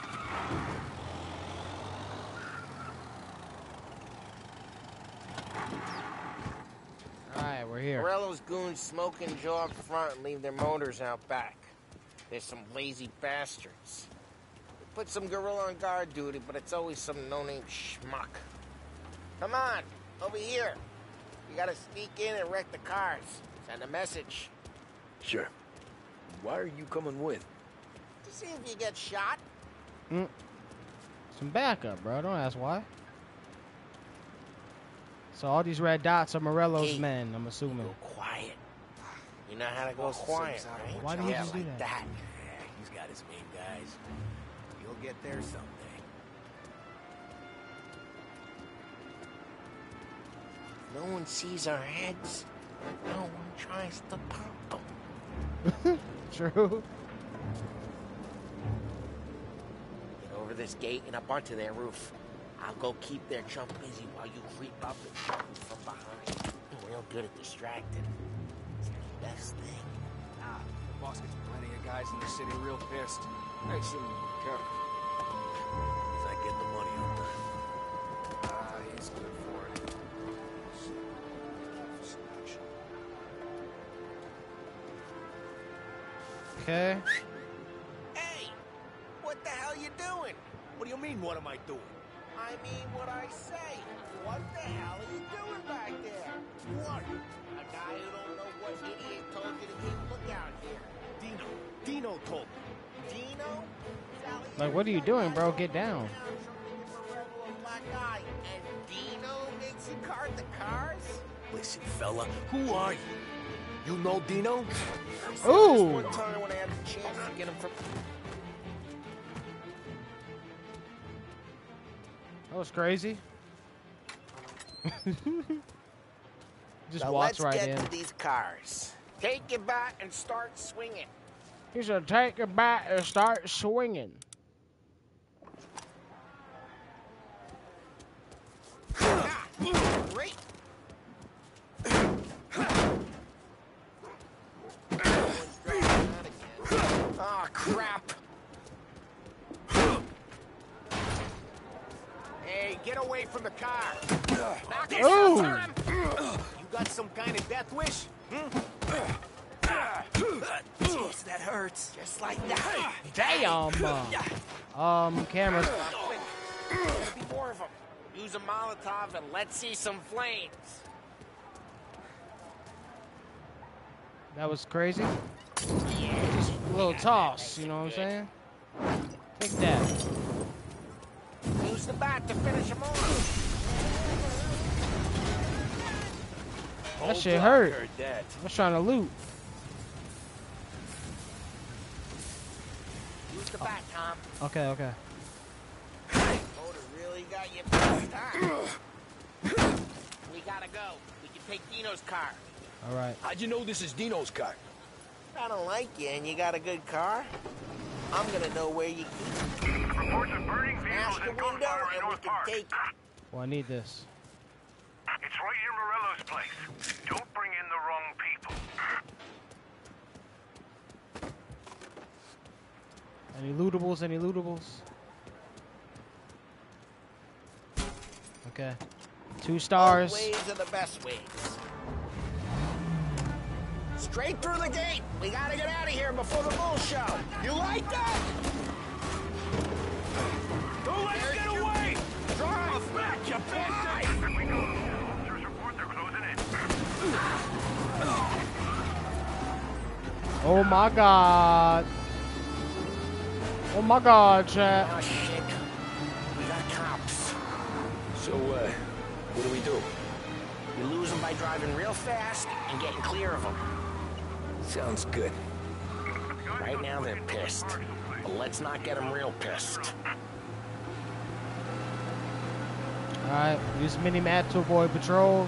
A: Alright, we're here.
F: Morello's goons smoke and jaw up front and leave their motors out back. They're some lazy bastards. They put some gorilla on guard duty, but it's always some no-name schmuck. Come on, over here. You gotta sneak in and wreck the cars. Send a message.
D: Sure. Why are you coming with?
F: To see if you get shot.
A: Mm. Some backup, bro. Don't ask why. So all these red dots are Morello's
F: Key.
A: men, I'm assuming.
F: Go quiet. You know how to go quiet, right?
A: Why do you
F: yeah,
A: just do
F: like
A: that?
F: that.
L: Yeah, he's got his main guys. You'll get there someday.
F: No one sees our heads. No one tries to pop them.
A: True.
F: Get over this gate and up onto their roof. I'll go keep their chump busy while you creep up and shoot them from behind. I'm real good at distracting. It's the best thing.
K: Ah, the boss gets plenty of guys in the city real pissed. Makes him careful.
D: As I
L: get the money on time.
M: Ah, he's good for it.
A: Okay.
F: Hey, what the hell you doing?
L: What do you mean, what am I doing?
F: I mean what I say. What the hell are you doing back there? What? A guy who don't know what idiot told you to keep lookout here.
L: Dino. Dino told me.
F: Dino?
A: Like, what are you doing, bro? Get down.
F: Black eye. And Dino makes you cart the cars?
L: Listen, fella, who are you? You know Dino?
A: Ooh.
F: One time when I had the chance to get him from...
A: That was crazy. Just
F: now
A: walks
F: let's
A: right
F: get
A: in.
F: to these cars. Take your bat and start swinging.
A: He said, take it back and start swinging.
F: Great. Oh, crap. Hey, get away from the car. Knock it
A: Ooh.
F: out, you got some kind of death wish? Hmm? Jeez, that hurts. Just like that.
A: Damn. Uh, um, cameras.
F: Quick. There's gotta be more of them. Use a Molotov and let's see some flames.
A: That was crazy. Just a little toss, you know what I'm saying? Take that.
F: Use the bat to finish him off.
A: That shit hurt.
L: Heard that.
A: I was trying to loot.
F: Use the bat, Tom.
A: Okay, okay.
F: Motor really got you pissed, huh? We gotta go. We can take Dino's car.
A: All right.
M: How'd you know this is Dino's car?
F: I don't like you and you got a good car. I'm gonna know where you keep it.
O: Reports of burning vehicles
F: Smash the
O: and
F: window
O: gunfire in
F: and we
O: North
F: can
O: Park.
F: take it.
A: Well, I need this.
O: It's right near Morello's place. Don't bring in the wrong people.
A: Any lootables? Any lootables? Okay. Two stars.
F: Both ways are the best ways. Straight through the gate. We gotta get out of here before the bull show. You like that?
O: Don't let us get away!
F: Drive back, you bitch!
O: Here we go. Officers report they're closing in.
A: Oh my god. Oh my god, chat.
F: Oh shit. We got cops.
M: So, uh, what do we do?
F: You lose them by driving real fast and getting clear of them.
M: Sounds good.
F: Right now they're pissed. But let's not get them real pissed.
A: Alright, use mini-map to avoid patrols.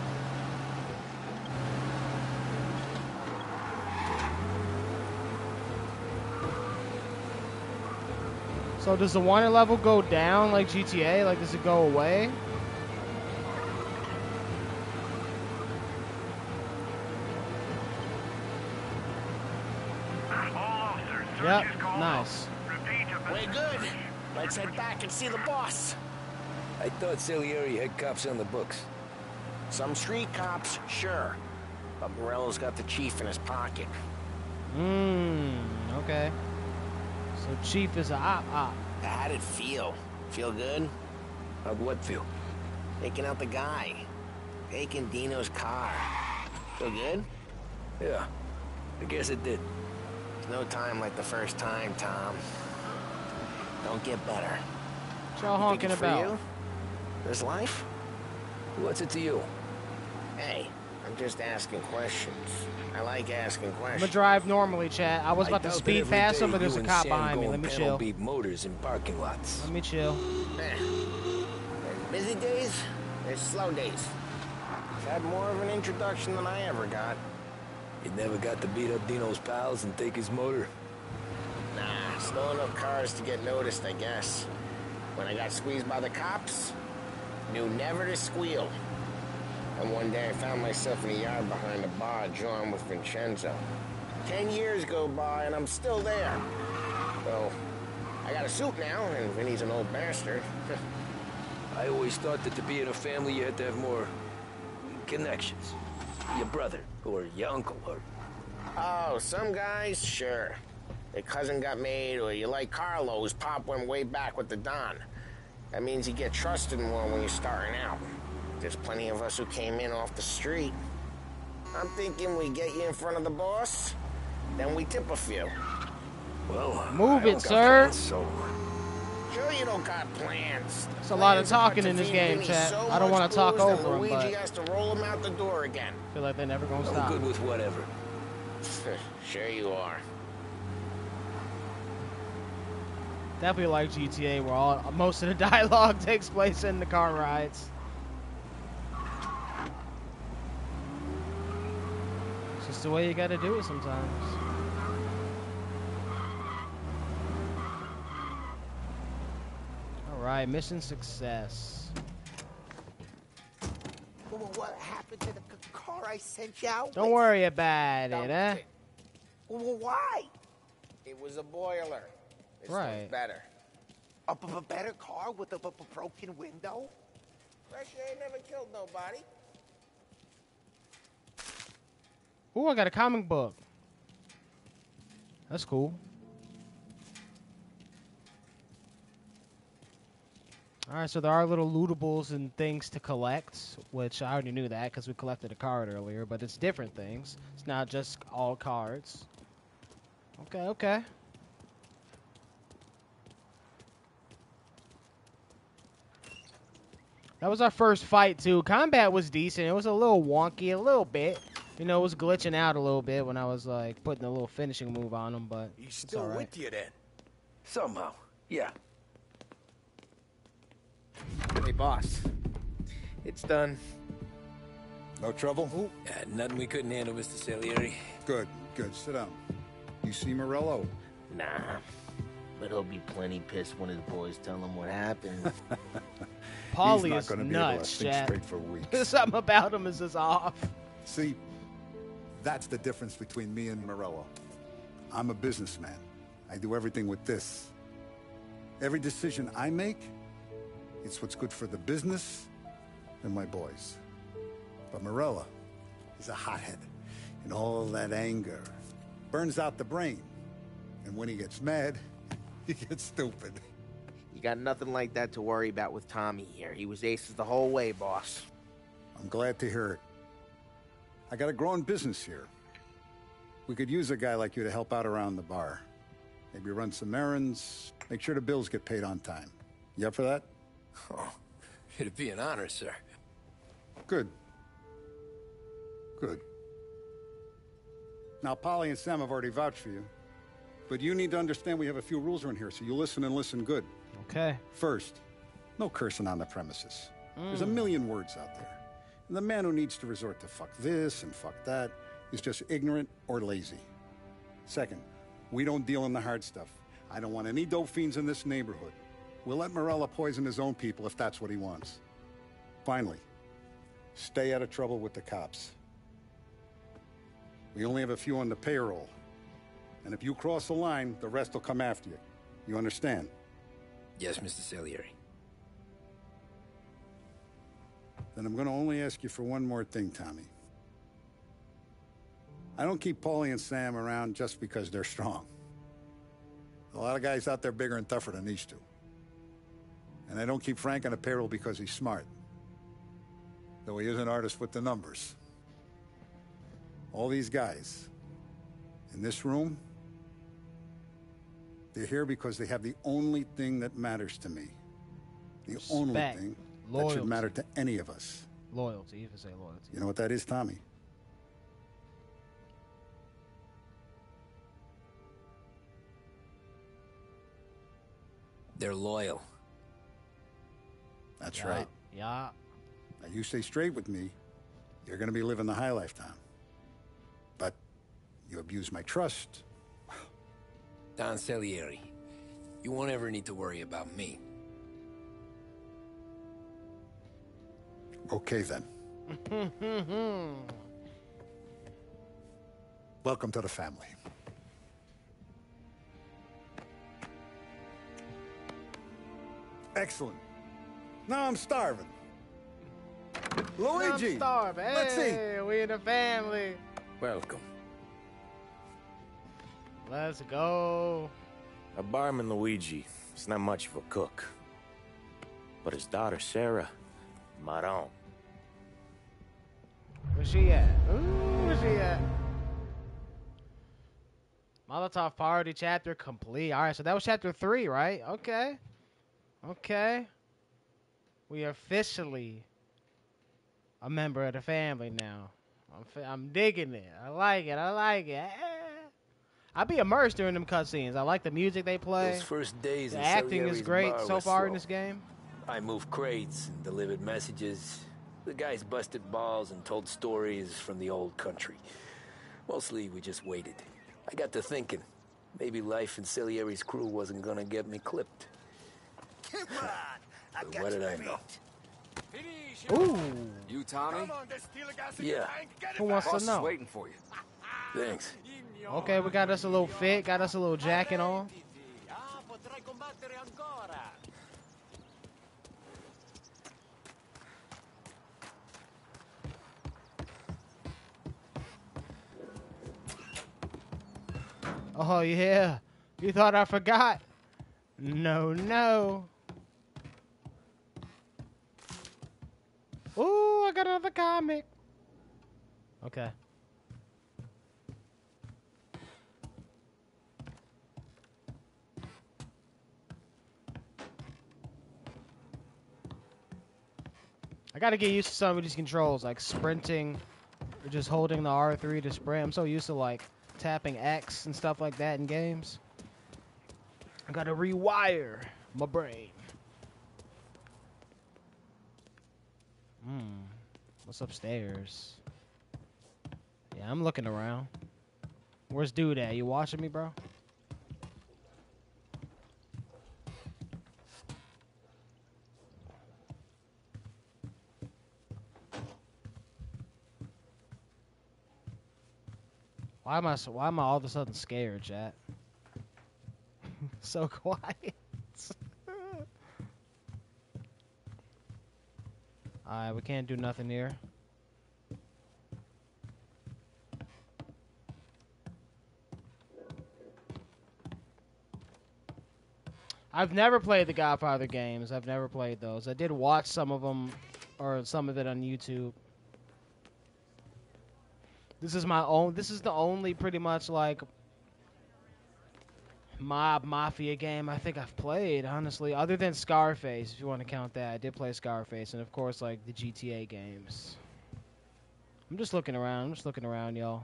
A: So does the wanted level go down like G T A? Like, does it go away? Yep, nice.
F: Way good. Let's head back and see the boss.
D: I thought Salieri had cops on the books.
F: Some street cops, sure. But Morello's got the chief in his pocket.
A: Mmm, okay. So Chief is a op op.
F: How'd it feel? Feel good?
D: How'd what feel?
F: Taking out the guy. Taking Dino's car. Feel good?
D: Yeah, I guess it did.
F: There's no time like the first time, Tom. Don't get better.
A: What y'all honking
F: for
A: about?
F: you? This life?
D: What's it to you?
F: Hey, I'm just asking questions. I like asking
A: I'm
F: questions.
A: gonna drive normally, chat. I was about to
D: doubt that
A: speed
D: every
A: past him,
D: day
A: but there's
D: you
A: a
D: and
A: cop
D: Sam
A: behind
D: go
A: me.
D: and
A: Let me
D: panel
A: chill.
D: beat motors in parking lots.
A: Let me chill.
F: Eh. There's busy days, there's slow days. I've had more of an introduction than I ever got.
D: You never got to beat up Dino's pals and take his motor?
F: Nah, slow enough cars to get noticed, I guess. When I got squeezed by the cops, knew never to squeal. And one day I found myself in a yard behind a bar drawn with Vincenzo. Ten years go by and I'm still there. Though, I got a suit now, and Vinny's an old bastard.
D: I always thought that to be in a family you had to have more connections. Your brother, or your uncle, or...
F: Oh, some guys, sure. Their cousin got made, or you like Carlos, Pop went way back with the Don. That means you get trusted more when you're starting out. There's plenty of us who came in off the street. I'm thinking we get you in front of the boss, then we tip a few.
D: Well,
A: move it, sir.
F: Plans, so... Sure you don't got plans.
A: There's a lot of talking in this game, chat.
F: So
A: I don't want to talk over them,
F: Luigi
A: but
F: has to roll him out the door again.
A: I feel like they're never gonna
D: I'm
A: stop.
D: good with whatever.
F: Sure you are.
A: Definitely like G T A, where all most of the dialogue takes place in the car rides. It's just the way you gotta do it sometimes. All right, mission success.
N: Well, what happened to the c- car I sent you out
A: Don't
N: with?
A: worry about it, eh?
N: Well, why?
F: It was a boiler. This
A: Right.
F: one's better.
N: A, b- b- better car with a b- b- broken window?
F: Pressure ain't never killed nobody.
A: Ooh, I got a comic book. That's cool. All right, so there are little lootables and things to collect, which I already knew that because we collected a card earlier, but it's different things. It's not just all cards. Okay, okay. That was our first fight, too. Combat was decent. It was a little wonky, a little bit. You know, it was glitching out a little bit when I was, like, putting a little finishing move on him, but
M: He's
A: it's
M: still
A: all right.
M: with you then?
D: Somehow, yeah.
P: Hey, boss. It's done.
J: No trouble?
D: Yeah, nothing we couldn't handle, Mister Salieri.
J: Good, good. Sit down. You see Morello?
L: Nah. But he'll be plenty pissed when his boys tell him what happened.
A: Paulie
J: He's not
A: is
J: gonna be
A: nuts,
J: able to think
A: Chad.
J: straight for weeks.
A: Something about him is just off.
J: See, that's the difference between me and Morello. I'm a businessman. I do everything with this. Every decision I make, it's what's good for the business and my boys. But Morello is a hothead, and all that anger burns out the brain. And when he gets mad, he gets stupid.
P: You got nothing like that to worry about with Tommy here. He was aces the whole way, boss.
J: I'm glad to hear it. I got a growing business here. We could use a guy like you to help out around the bar. Maybe run some errands, make sure the bills get paid on time. You up for that?
D: Oh, it'd be an honor, sir.
J: Good. Good. Now, Polly and Sam have already vouched for you. But you need to understand we have a few rules around here, so you listen and listen good.
A: Okay.
J: First, no cursing on the premises.
A: Mm.
J: There's a million words out there. And the man who needs to resort to fuck this and fuck that is just ignorant or lazy. Second, we don't deal in the hard stuff. I don't want any dope fiends in this neighborhood. We'll let Morella poison his own people if that's what he wants. Finally, stay out of trouble with the cops. We only have a few on the payroll. And if you cross the line, the rest will come after you. You understand?
D: Yes, Mister Salieri.
J: Then I'm going to only ask you for one more thing, Tommy. I don't keep Paulie and Sam around just because they're strong. A lot of guys out there bigger and tougher than these two. And I don't keep Frank on the payroll because he's smart. Though he is an artist with the numbers. All these guys in this room, they're here because they have the only thing that matters to me. The
A: Respect.
J: only thing
A: Loyalty.
J: that should matter to any of us.
A: Loyalty, you can say loyalty.
J: You know what that is, Tommy?
D: They're loyal.
J: That's
A: Yeah.
J: right.
A: Yeah.
J: Now, you stay straight with me, you're going to be living the high life, Tom. But you abuse my trust.
D: Don Salieri, you won't ever need to worry about me.
J: Okay, then. Welcome to the family. Excellent. Now I'm starving.
A: Now I'm
J: Luigi!
A: starving.
J: Let's see.
A: Hey, we in the family.
D: Welcome.
A: Let's go.
E: A barman, Luigi, is not much of a cook. But his daughter, Sarah, Maron.
A: Where's she at? Ooh, where's she at? Molotov Party chapter complete. All right, so that was chapter three, right? Okay. Okay. We are officially a member of the family now. I'm, fi- I'm digging it. I like it. I like it. Eh. I'll be immersed during them cutscenes. I like the music they play.
M: Those first days
A: The
M: in
A: acting is
M: Salieri's
A: great
M: bar
A: so
M: were
A: far in
M: slow.
A: this game.
M: I moved crates and delivered messages. The guys busted balls and told stories from the old country. Mostly, we just waited. I got to thinking, maybe life in Salieri's crew wasn't gonna get me clipped.
F: Come on, I
M: But
F: got
M: what did
F: you
M: I
F: beat.
M: know?
A: Ooh.
Q: You, Tommy?
M: Yeah.
A: Who wants
Q: Boss
A: to
Q: is
A: know?
Q: waiting for you.
M: Thanks.
A: Okay, we got us a little fit. Got us a little jacket on. Oh, yeah. You thought I forgot? No, no. Ooh, I got another comic. Okay. I gotta get used to some of these controls, like sprinting or just holding the R three to sprint. I'm so used to like tapping X and stuff like that in games. I gotta rewire my brain. Hmm. What's upstairs? Yeah, I'm looking around. Where's dude at? You watching me, bro? Why am I so, why am I all of a sudden scared, chat? So quiet. Alright, we can't do nothing here. I've never played the Godfather games. I've never played those. I did watch some of them, or some of it on YouTube. This is my own. This is the only pretty much like mob mafia game I think I've played, honestly, other than Scarface, if you want to count that. I did play Scarface, and of course, like the G T A games. I'm just looking around. I'm just looking around, y'all.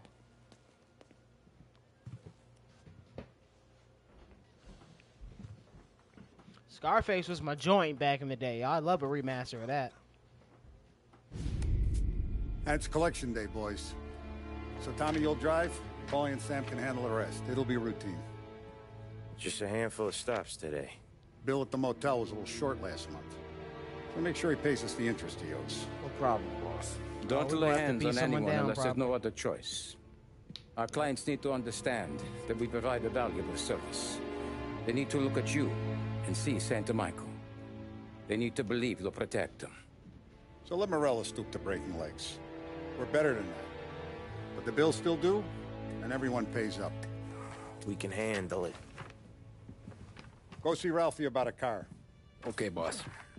A: Scarface was my joint back in the day. Y'all. I'd love a remaster of that.
J: And it's collection day, boys. So Tommy, you'll drive. Paulie and Sam can handle the rest. It'll be routine.
E: Just a handful of stops today.
J: Bill at the motel was a little short last month. So make sure he pays us the interest he owes.
Q: No problem, boss.
R: Don't
A: Oh, we
R: lay
A: have to
R: hands
A: beat
R: on
A: someone
R: anyone
A: down,
R: unless there's
A: probably.
R: no other choice. Our clients need to understand that we provide a valuable service. They need to look at you and see Santa Michael. They need to believe you'll protect them.
J: So let Morella stoop to breaking legs. We're better than that. But the bills still due, and everyone pays up.
E: We can handle it.
J: Go see Ralphie about a car.
R: Okay, boss.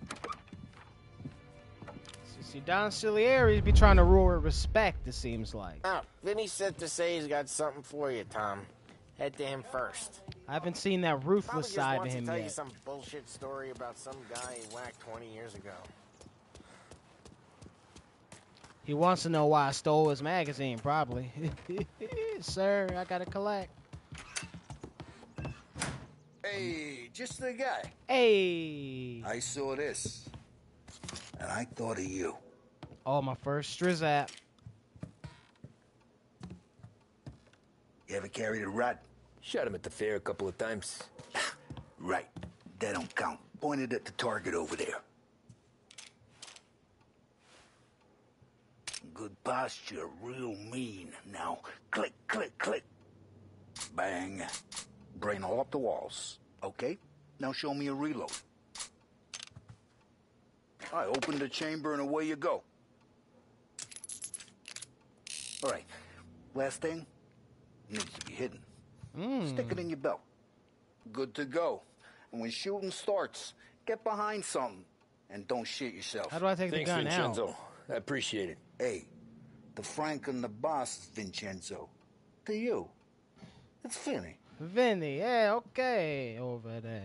A: See, Don Salieri's be trying to rule with respect, it seems like.
P: Oh, Vinny said to say he's got something for you, Tom. Head to him first.
A: I haven't seen that
P: Probably
A: ruthless
P: just
A: side of
P: wants to
A: him
P: tell you
A: yet.
P: some bullshit story about some guy he whacked twenty years ago.
A: He wants to know why I stole his magazine, probably. Sir, I gotta collect.
S: Hey, just the guy.
A: Hey.
S: I saw this, and I thought of you.
A: Oh, my first Strizap.
S: You ever carried a rod?
M: Shot him at the fair a couple of times.
S: Right. That don't count. Pointed at the target over there. Good posture, real mean. Now, click, click, click. Bang. Brain all up the walls. Okay? Now show me a reload. I open the chamber and away you go. All right, last thing needs to be hidden.
A: Mm.
S: Stick it in your belt. Good to go. And when shooting starts, get behind something and don't shit yourself.
A: How do I take
M: Thanks,
A: the gun
M: Vincenzo.
A: out?
M: I appreciate it.
S: Hey, the Frank and the boss, Vincenzo. To you, it's Vinny.
A: Vinny, yeah, okay, over there.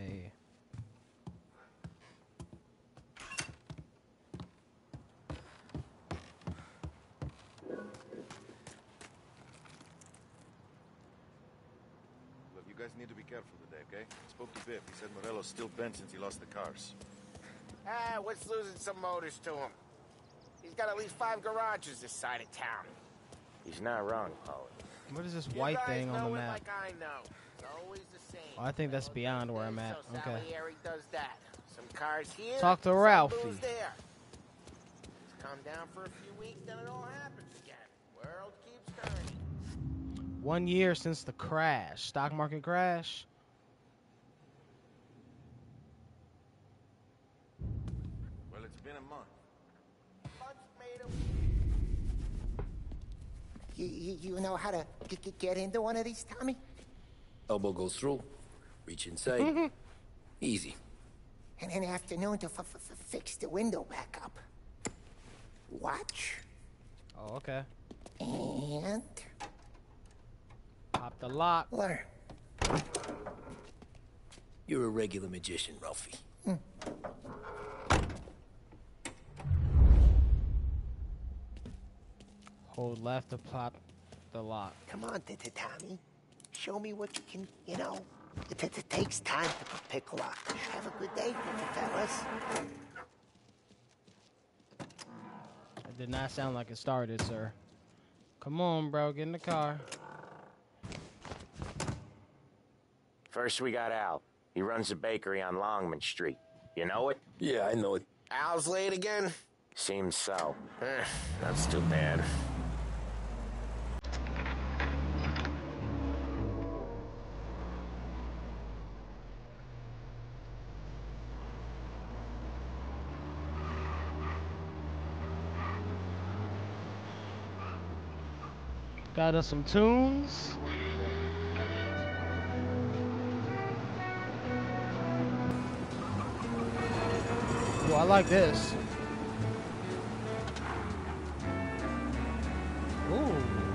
T: Look, you guys need to be careful today, okay? Spoke to Biff. He said Morello's still bent since he lost the cars.
F: Ah, what's losing some motors to him? He's got at least five garages this side of town.
L: He's not wrong, Paulie.
A: What is this
F: You
A: white
F: guys
A: thing on
F: know
A: the
F: it
A: map?
F: like I know. It's always the same.
A: Oh, I think that's beyond where I'm at.
F: So
A: Okay.
F: Salieri does that. Some cars here.
A: Talk to
F: some
A: Ralphie.
F: booze there. It's calm down for a few weeks, then it all happens again. World keeps turning.
A: One year since the crash. Stock market crash.
T: Well, it's been a month.
N: You, you, you know how to get, get, get into one of these, Tommy?
M: Elbow goes through. Reach inside. Easy.
N: And an afternoon to f f f fix the window back up. Watch.
A: Oh, okay.
N: And
A: pop the lock.
N: Learn.
M: You're a regular magician, Ralphie.
N: Hmm.
A: Hold left to pop the lock.
N: Come on, T T Tommy. Show me what you can, you know. It, it, it takes time to pick lock. Have a good day, fellas.
A: It did not sound like it started, sir. Come on, bro. Get in the car.
L: First, we got Al. He runs a bakery on Longman Street. You know it?
M: Yeah, I know it.
F: Al's late again?
L: Seems so. Eh, that's too bad.
A: Got us some tunes. Well, I like this. Ooh.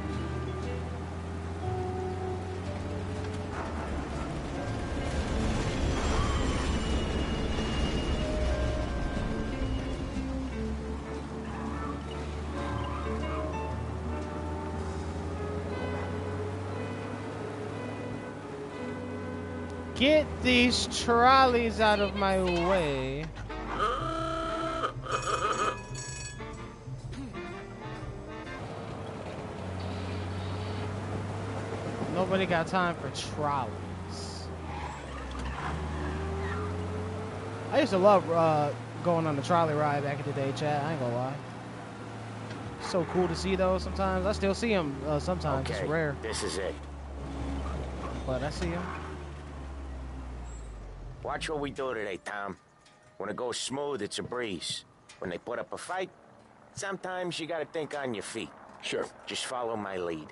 A: Get these trolleys out of my way. Nobody got time for trolleys. I used to love uh, going on the trolley ride back in the day, Chad. I ain't gonna lie. So cool to see those sometimes. I still see them uh, sometimes.
L: Okay,
A: it's rare.
L: This is it.
A: But I see them.
L: Watch what we do today, Tom. When it goes smooth, it's a breeze. When they put up a fight, sometimes you gotta think on your feet.
M: Sure.
L: Just follow my lead.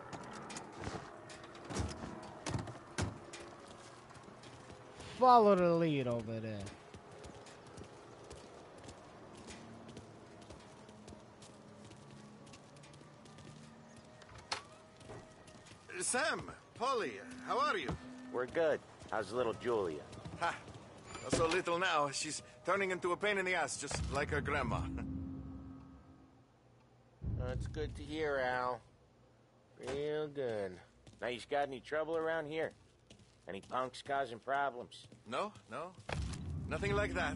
A: Follow the lead over there.
T: Sam, Polly, how are you?
L: We're good. How's little Julia?
T: Ha! Not so little now. She's turning into a pain in the ass, just like her grandma.
F: That's good to hear, Al. Real good.
L: Now, you got any trouble around here? Any punks causing problems?
T: No, no. Nothing like that.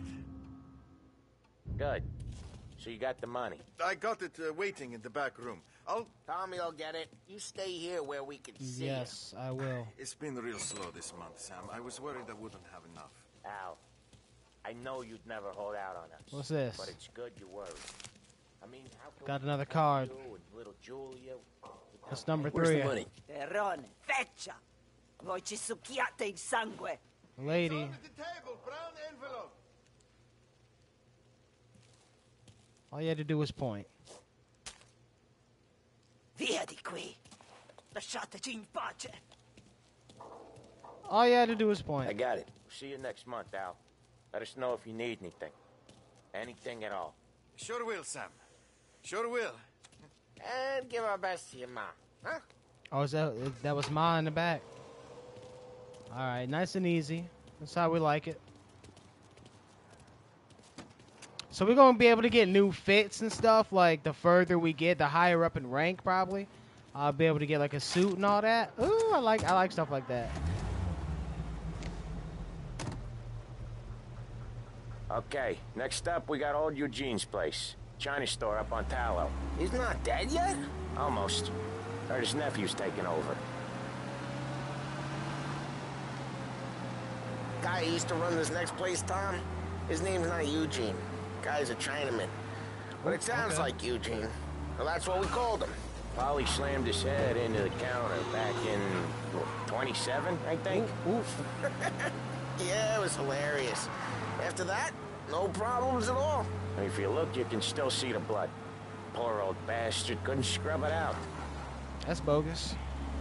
L: Good. So you got the money?
T: I got it uh, waiting in the back room. I'll...
F: Tommy'll get it. You stay here where we can see
A: Yes, I will.
T: It's been real slow this month, Sam. I was worried I wouldn't have enough.
L: Al, I know you'd never hold out on us.
A: What's this?
L: But it's good you worried. I mean, how come
A: Got
L: we
A: another
L: got
A: card.
L: you and little Julia?
A: That's number
M: Where's
A: three.
M: the money?
U: Terrone, feccia! Voi ci succhiate il sangue!
A: Lady.
T: It's on the table, brown envelope.
A: All you had to do was point.
U: Via di qui. Lasciateci in pace.
A: All you had to do was point.
L: I got it. See you next month, Al. Let us know if you need anything. Anything at all.
T: Sure will, Sam. Sure will.
P: And give our best to your mom, huh?
A: Oh, is that that was Ma in the back? All right, nice and easy. That's how we like it. So we're gonna be able to get new fits and stuff. Like the further we get, the higher up in rank, probably. I'll be able to get like a suit and all that. Ooh, I like I like stuff like that.
L: Okay, next up we got old Eugene's place. China store up on Tallow.
P: He's not dead yet?
L: Almost. Heard his nephew's taking over.
P: Guy who used to run this next place, Tom? His name's not Eugene. Guy's a Chinaman. But it sounds
L: Okay.
P: like Eugene. Well, that's what we called him.
L: Polly slammed his head into the counter back in what, twenty-seven, I think.
A: Ooh, ooh.
P: Yeah, it was hilarious. After that, no problems at all.
L: If you look, you can still see the blood. Poor old bastard couldn't scrub it out.
A: That's bogus.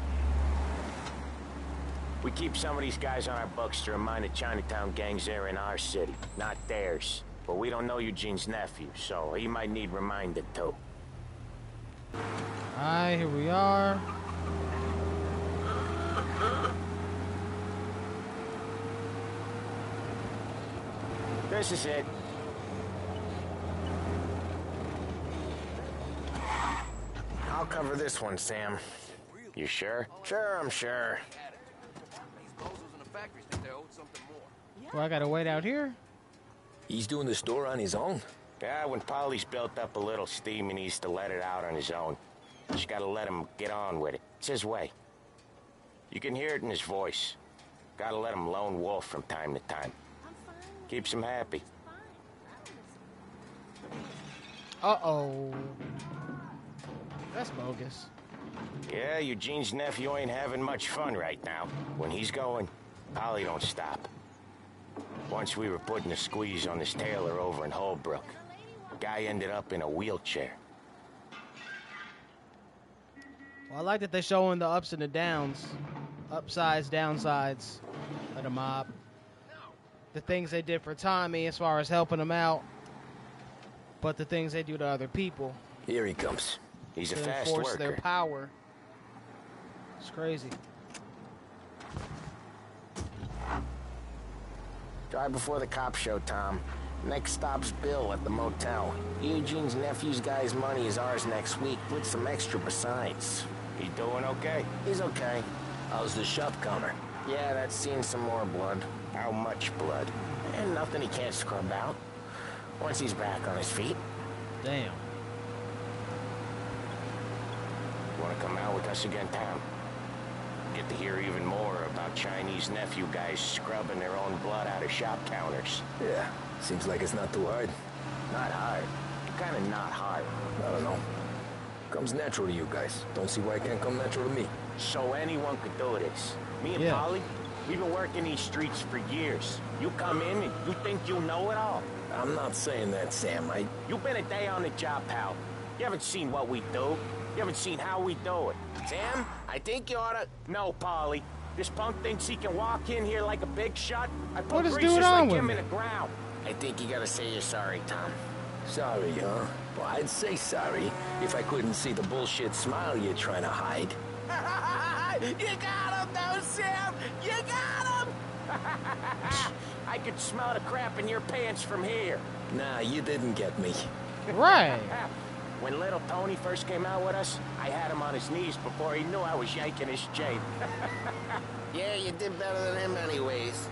L: We keep some of these guys on our books to remind the Chinatown gangs they're in our city, not theirs. But we don't know Eugene's nephew, so he might need reminded too.
A: Alright, here we are.
L: This is it.
P: I'll cover this one, Sam.
L: You sure?
P: Sure, I'm sure.
A: Well, I gotta wait out here.
M: He's doing the store on his own?
L: Yeah, when Polly's built up a little steam, he needs to let it out on his own. Just gotta let him get on with it. It's his way. You can hear it in his voice. Gotta let him lone wolf from time to time. Keeps him happy.
A: Uh-oh. That's bogus.
L: Yeah, Eugene's nephew ain't having much fun right now. When he's going, Polly don't stop. Once we were putting a squeeze on this tailor over in Holbrook. Guy ended up in a wheelchair.
A: Well, I like that they're showing the ups and the downs. Upsides, downsides of the mob. The things they did for Tommy as far as helping him out. But the things they do to other people.
M: Here he comes.
L: He's a
A: to
L: fast
A: enforce
L: worker.
A: their power. It's crazy.
P: Drive before the cops show, Tom. Next stop's Bill at the motel. Eugene's nephew's guy's money is ours next week, with some extra besides.
L: He doing okay?
P: He's okay.
M: How's the shop counter?
P: Yeah, that's seen some more blood.
L: How much blood?
P: And nothing he can't scrub out. Once he's back on his feet.
A: Damn.
L: Want to come out with us again, Tom? Get to hear even more about Chinese nephew guys scrubbing their own blood out of shop counters.
M: Yeah, seems like it's not too hard.
L: Not hard. Kind of not hard.
M: I don't know. Comes natural to you guys. Don't see why it can't come natural to me.
L: So anyone could do this. Me and
A: Yeah.
L: Polly, we've been working these streets for years. You come in and you think you know it all.
M: I'm not saying that, Sam. I...
L: You've been a day on the job, pal. You haven't seen what we do. You haven't seen how we do it.
P: Sam, I think you oughta...
L: No, Polly. This punk thinks he can walk in here like a big shot. I put
A: What is
L: greasers
A: going on
L: like
A: with
L: him
A: me?
L: in the ground.
P: I think you gotta say you're sorry, Tom.
M: Sorry, huh? Well, I'd say sorry if I couldn't see the bullshit smile you're trying to hide.
L: You got him, though, Sam! You got him! I could smell the crap in your pants from here.
M: Nah, you didn't get me.
A: Right.
L: When little Tony first came out with us, I had him on his knees before he knew I was yanking his chain.
P: Yeah, you did better than him anyways.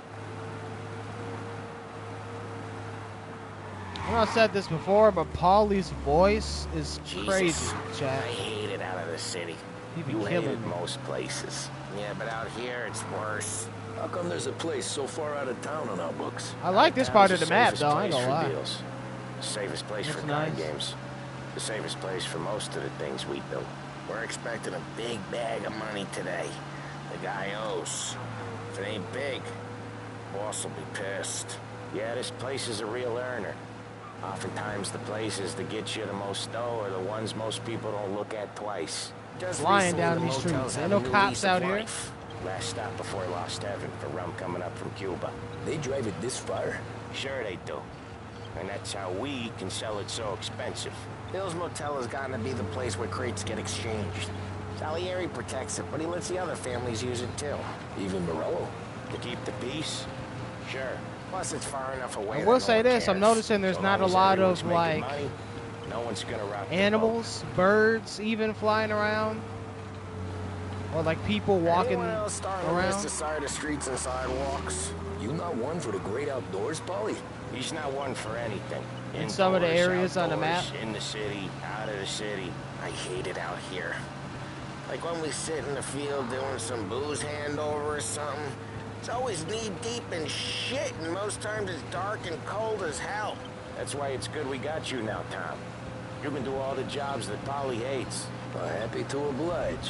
A: I know I said this before, but Paulie's voice is
P: Jesus.
A: crazy,
P: I
A: chat.
P: hate it out of the city.
A: He be
L: You hate
A: killing
L: it
A: me.
L: most places.
P: Yeah, but out here it's worse.
M: How come there's a place so far out of town on our books?
A: I like this
L: Town's
A: part of
L: the
A: the map,
L: safest
A: though. I ain't
L: place
A: gonna
L: for
A: lie.
L: deals. The safest place
A: That's
L: for
A: nice.
L: card games. The safest place for most of the things we do.
P: We're expecting a big bag of money today. The guy owes. If it ain't big, boss will be pissed.
L: Yeah, this place is a real earner. Oftentimes, the places that get you the most dough are the ones most people don't look at twice. Just
A: Flying
L: recently,
A: down
L: the
A: these streets.
L: motels
A: Ain't
L: have
A: no
L: a new
A: cops
L: lease
A: out
L: of
A: here.
L: life. Last stop before Lost Heaven for rum coming up from Cuba.
M: They drive it this far?
L: Sure they do. And that's how we can sell it so expensive.
P: Bill's Motel has gotten to be the place where crates get exchanged. Salieri protects it, but he lets the other families use it too.
M: Even Morello?
L: To keep the peace? Sure.
P: Plus, it's far enough away.
A: I will
P: that
A: say
P: no one
A: this, I'm
P: cares.
A: noticing there's
L: So
A: not a
L: long as
A: lot
L: everyone's
A: of
L: making
A: like
L: money, no one's gonna rob the
A: animals, birds even flying around. Or like people walking
P: Anyone else starting to miss
A: around.
P: the side of streets and sidewalks?
M: You not one for the great outdoors, Polly?
L: He's not one for anything.
A: In some of the
L: Indoors,
A: areas on the map.
L: outdoors, in the city, out of the city.
P: I hate it out here. Like when we sit in the field doing some booze handover or something. It's always knee-deep in shit, and most times it's dark and cold as hell.
L: That's why it's good we got you now, Tom. You can do all the jobs that Polly hates.
M: Well, happy to oblige.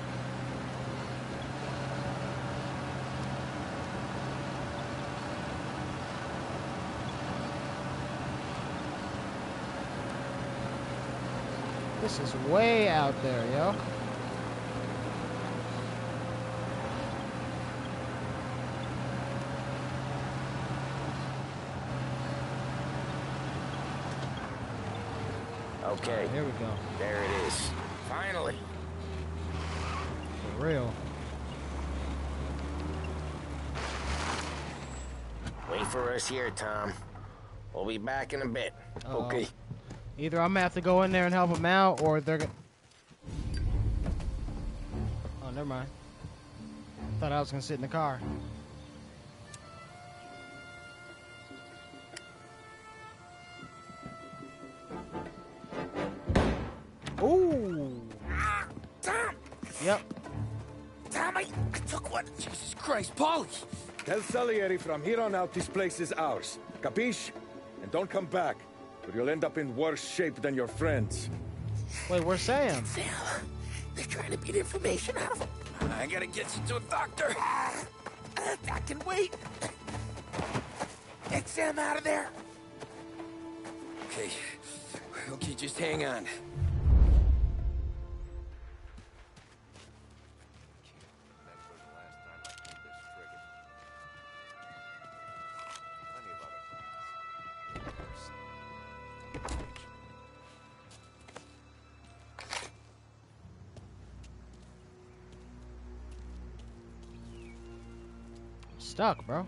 A: This is way out there, yo.
L: Okay.
A: Here we go.
L: There it is.
P: Finally.
A: For real.
P: Wait for us here, Tom. We'll be back in a bit.
A: Uh-oh.
M: Okay.
A: Either I'm gonna have to go in there and help them out, or they're gonna. Oh, never mind. Thought I was gonna sit in the car. Ooh.
N: Tom!
A: Yep.
N: Tom, I, I took one.
E: Jesus Christ, Polly! Tell Salieri from here on out this place is ours. Capiche? And don't come back, or you'll end up in worse shape than your friends.
A: Wait, where's Sam?
N: Sam, they're trying to beat information out of him.
E: I gotta get you to a doctor.
N: Uh, I can wait. Get Sam out of there.
M: Okay. Okay, just hang on.
A: Stuck, bro.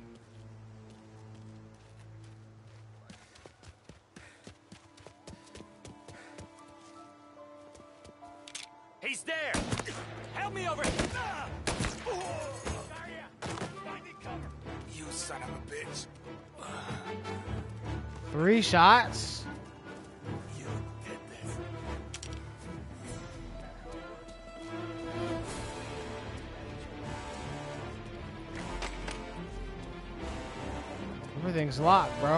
E: He's there! Help me over! Ah! You son of a bitch!
A: Three shots.
E: You did this.
A: Everything's locked, bro.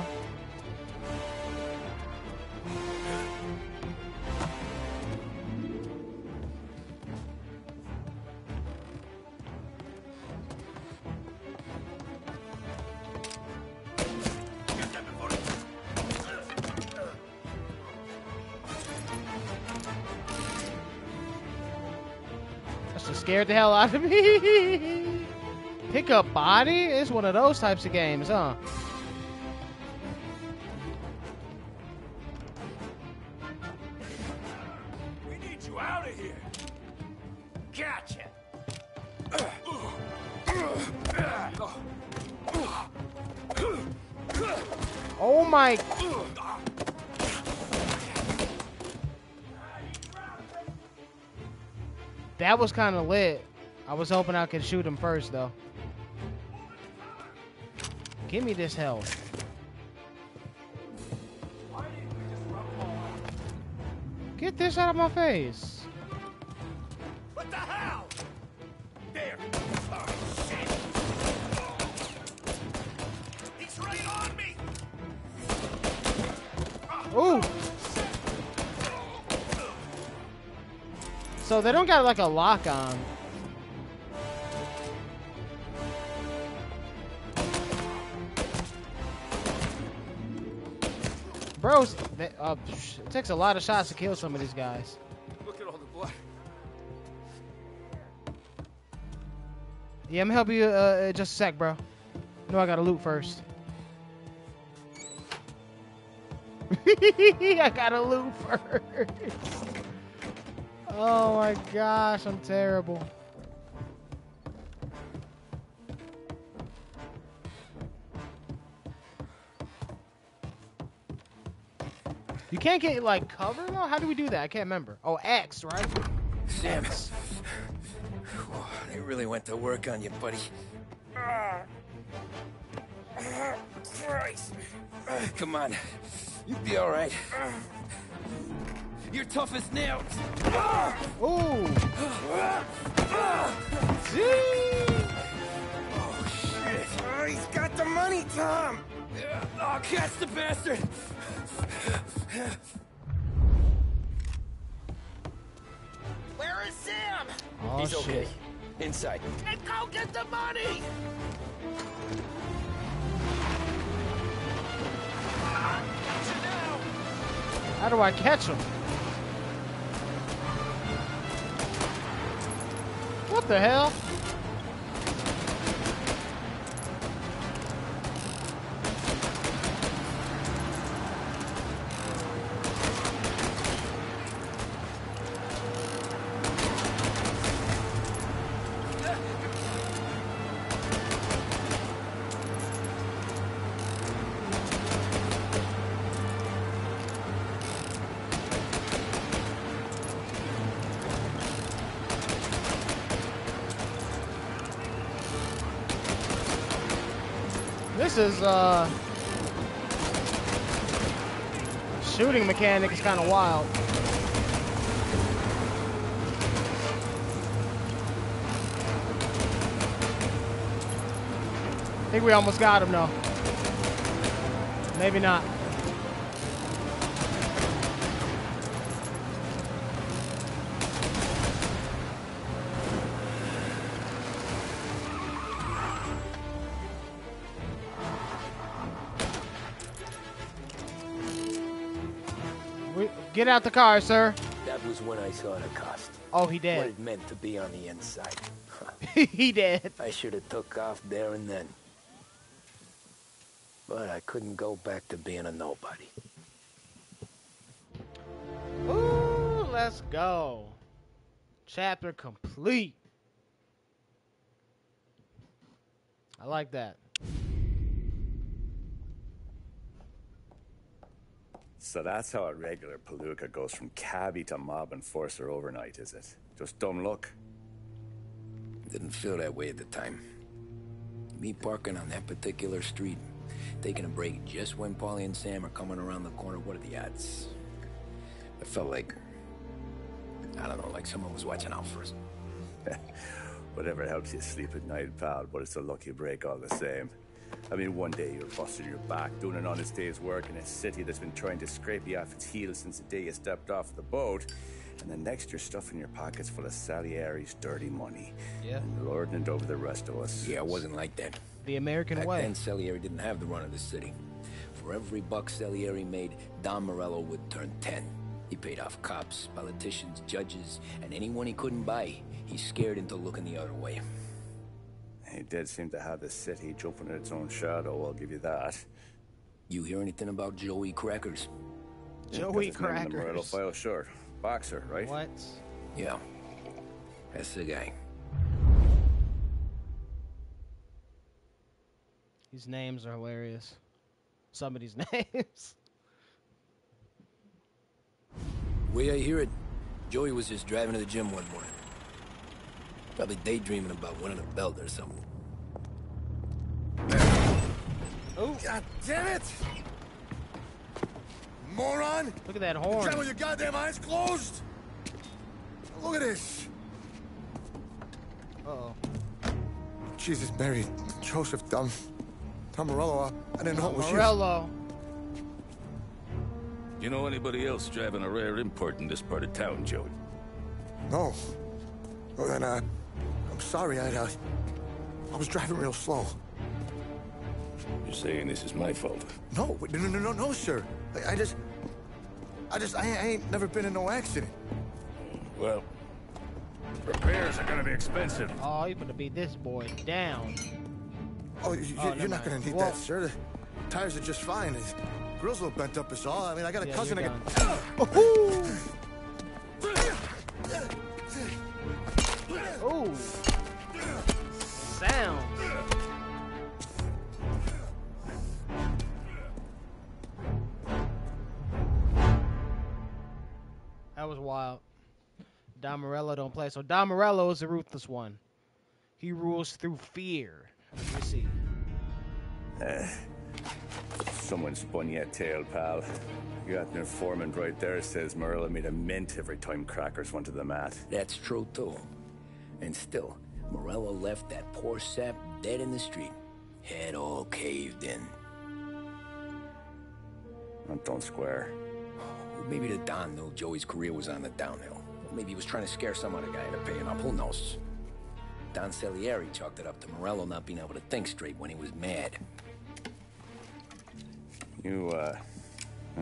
A: That just scared the hell out of me. Pick up body? It's one of those types of games, huh?
E: We need you out of here! Gotcha!
A: Oh my. That was kind of lit. I was hoping I could shoot him first, though. Give me this health. Get this out of my face.
E: What the hell? There! Oh, shit! He's right on me!
A: Ooh. So they don't got like a lock on. Bros, they, uh, it takes a lot of shots to kill some of these guys.
K: Look at all the blood.
A: Yeah, I'm gonna help you uh, just a sec, bro. No, I gotta loot first. I gotta loot first. Oh my gosh, I'm terrible. You can't get like cover though? How do we do that? I can't remember. Oh, X, right?
M: Sam, they really went to work on you, buddy. Christ. Come on. You'll be all right. You're tough as nails.
A: Ooh.
M: Oh, shit. Oh, he's got the money, Tom. Oh, catch the bastard.
P: Where is Sam?
A: Oh,
M: he's
A: shit.
M: okay. Inside.
P: And go get the money!
A: How do I catch him? What the hell? This is, uh... shooting mechanic is kind of wild. I think we almost got him, though. Maybe not. Get out the car, sir.
M: That was when I saw the cost.
A: Oh, he did.
M: What it meant to be on the inside.
A: He did.
M: I should have took off there and then. But I couldn't go back to being a nobody.
A: Ooh, let's go. Chapter complete. I like that.
B: So that's how a regular palooka goes from cabbie to mob enforcer overnight, is it? Just dumb luck?
M: Didn't feel that way at the time. Me parking on that particular street, taking a break just when Paulie and Sam are coming around the corner, what are the odds? I felt like, I don't know, like someone was watching out for us.
B: Whatever helps you sleep at night, pal, but it's a lucky break all the same. I mean, one day you're busting your back, doing an honest day's work in a city that's been trying to scrape you off its heels since the day you stepped off the boat, and then next you're stuffing your pockets full of Salieri's dirty money.
A: Yeah.
B: And lording it over the rest of us.
M: Yeah, it wasn't like that.
A: The American
M: Back
A: way.
M: then, Salieri didn't have the run of the city. For every buck Salieri made, Don Morello would turn ten. He paid off cops, politicians, judges, and anyone he couldn't buy, he scared into looking the other way.
B: He did seem to have the city jumping at its own shadow, I'll give you that.
M: You hear anything about Joey Crackers?
A: Joey
B: Yeah, Crackers. In the Morello
A: Crackers.
B: file, sure. Boxer, right?
A: What?
M: Yeah. That's the guy.
A: These names are hilarious. Some of these names.
M: Way I hear it, Joey was just driving to the gym one morning. Probably daydreaming about winning a belt or something.
A: Oh,
J: God damn it! Moron!
A: Look at that
J: You
A: horn.
J: driving with your goddamn eyes closed? Look at this.
A: Uh-oh.
C: Jesus, Mary, Joseph, Tom, Tom Morello, I didn't know it was you.
A: Morello.
V: You know anybody else driving a rare import in this part of town, Joey?
C: No. Well, then, uh, I'm sorry, I, uh, I was driving real slow.
V: You're saying this is my fault?
C: No, no, no, no, no, sir. I, I just, I just, I, I ain't never been in no accident.
V: Well, repairs are gonna be expensive.
A: Oh, you're gonna beat this boy down.
C: Oh, you,
A: Oh,
C: you're not
A: never
C: gonna
A: mind.
C: need
A: Well-
C: that, sir. The tires are just fine. His grill's a little bent up is all. I mean, I got a
A: Yeah,
C: cousin. I
A: you're
C: can.
A: Ooh. Sound. That was wild. Don Morello don't play. So Don Morello is the ruthless one. He rules through fear. You see.
B: Uh, someone spun you a tail, pal. You got an informant right there says Morello made a mint every time crackers went to the mat.
D: That's true, too. And still, Morello left that poor sap dead in the street. Head all caved in.
B: That don't square.
D: Maybe the Don knew Joey's career was on the downhill. Or maybe he was trying to scare some other guy into paying up. Who knows? Don Salieri chalked it up to Morello not being able to think straight when he was mad.
B: You, uh... hmm.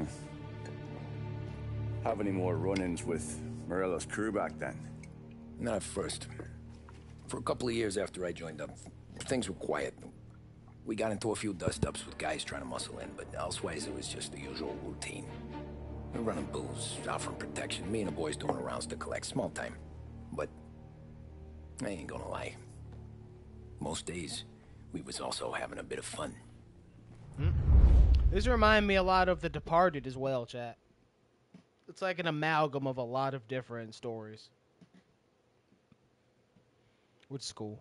B: have any more run-ins with Morello's crew back then?
D: Not at first. For a couple of years after I joined up, things were quiet. We got into a few dust-ups with guys trying to muscle in, but elsewise it was just the usual routine. We're running booze, offering protection, me and the boys doing rounds to collect, small time. But I ain't gonna lie. Most days, we was also having a bit of fun.
A: Hmm? This reminds me a lot of The Departed as well, chat. It's like an amalgam of a lot of different stories. Which is cool.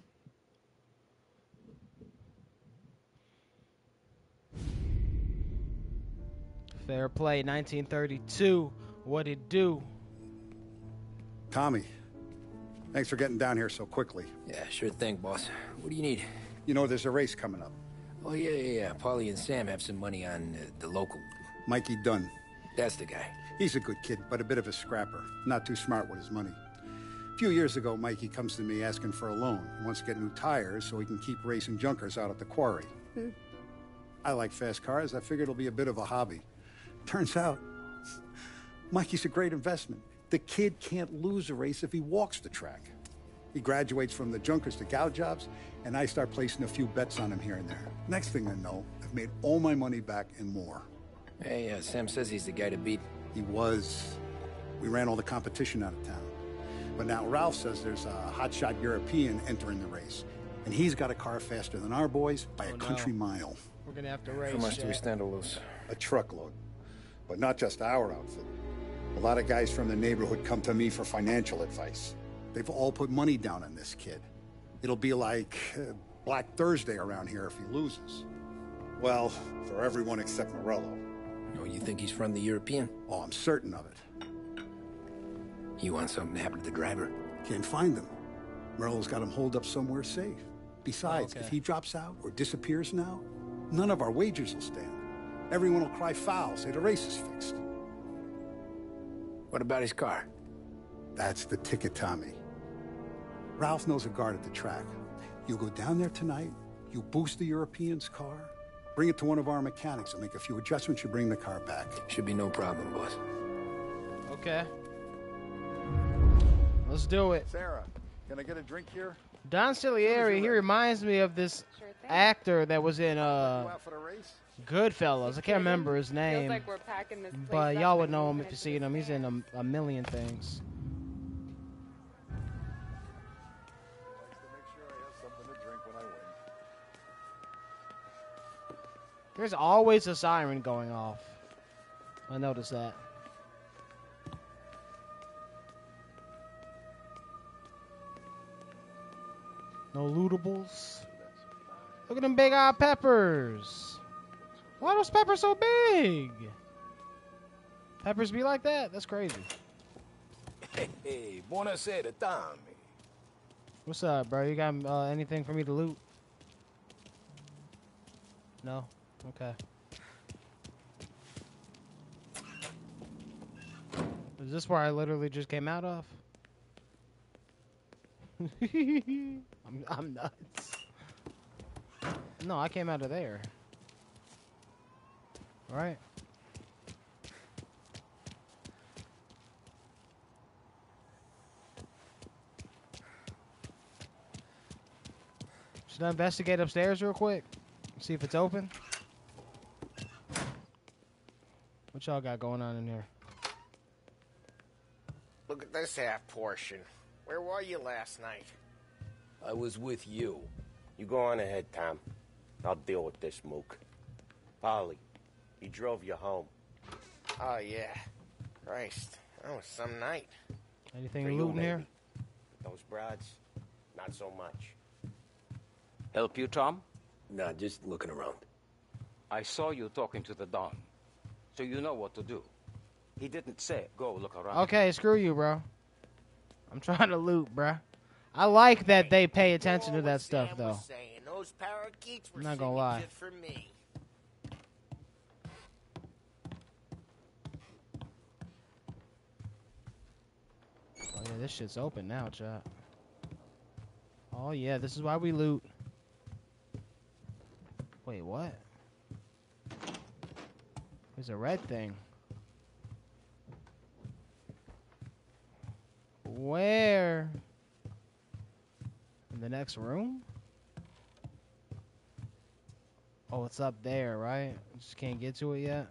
A: Fair play, nineteen thirty-two. What it do?
J: Tommy, thanks for getting down here so quickly.
D: Yeah, sure thing, boss. What do you need?
J: You know, there's a race coming up.
D: Oh, yeah, yeah, yeah. Paulie and Sam have some money on uh, the local.
J: Mikey Dunn.
D: That's the guy.
J: He's a good kid, but a bit of a scrapper. Not too smart with his money. A few years ago, Mikey comes to me asking for a loan. He wants to get new tires so he can keep racing junkers out at the quarry. I like fast cars. I figured it'll be a bit of a hobby. Turns out, Mikey's a great investment. The kid can't lose a race if he walks the track. He graduates from the junkers to gal jobs, and I start placing a few bets on him here and there. Next thing I know, I've made all my money back and more.
D: Hey, uh, Sam says he's the guy to beat.
J: He was. We ran all the competition out of town. But now Ralph says there's a hotshot European entering the race. And he's got a car faster than our boys by
A: Oh,
J: a country
A: no.
J: mile.
A: We're gonna have to race.
D: How much do we
A: chat.
D: stand to lose?
J: A truckload. But not just our outfit. A lot of guys from the neighborhood come to me for financial advice. They've all put money down on this kid. It'll be like uh, Black Thursday around here if he loses. Well, for everyone except Morello.
D: Oh, you think he's from the European?
J: Oh, I'm certain of it.
D: You want something to happen to the driver?
J: Can't find him. Morello's got him holed up somewhere safe. Besides,
A: Okay.
J: if he drops out or disappears now, none of our wagers will stand. Everyone will cry foul, say the race is fixed.
D: What about his car?
J: That's the ticket, Tommy. Ralph knows a guard at the track. You go down there tonight, you boost the European's car, bring it to one of our mechanics, and make a few adjustments, you bring the car back.
D: Should be no problem, boss.
A: Okay. Let's do it.
J: Sarah, can I get a drink here?
A: Don Salieri, he reminds me of this actor that was in uh
J: Go out for the race?
A: Goodfellas. I can't remember his
G: Feels
A: name.
G: like we're packing this place
A: But
G: up
A: y'all would
G: and
A: know him
G: moving
A: if you
G: into
A: seen
G: the
A: him. He's in
G: city.
A: a, a million things.
T: Make sure I have something to drink when I win.
A: There's always a siren going off. I noticed that. No lootables. Look at them big eye peppers. Why are those peppers so big? Peppers be like that? That's crazy.
E: Hey, buonasera, Tommy.
A: What's up, bro? You got uh, anything for me to loot? No? Okay. Is this where I literally just came out of? I'm, I'm nuts. No, I came out of there. Right? Should I investigate upstairs real quick? See if it's open? What y'all got going on in here?
P: Look at this half portion. Where were you last night?
M: I was with you.
L: You go on ahead, Tom. I'll deal with this mook. Polly, he drove you home.
P: Oh, yeah. Christ, that was some night.
A: Anything
L: For
A: to
L: you,
A: loot in here?
L: maybe. Those broads, not so much.
R: Help you, Tom?
M: Nah, just looking around.
R: I saw you talking to the Don, so you know what to do. He didn't say, go look around.
A: Okay, screw you, bro. I'm trying to loot, bro. I like that they pay attention to that stuff, though.
P: Saying those parakeets were
A: I'm not gonna lie.
P: just for me.
A: Oh, yeah, this shit's open now, chat. Oh, yeah, this is why we loot. Wait, what? There's a red thing. Where? In the next room? Oh, it's up there, right? Just can't get to it yet.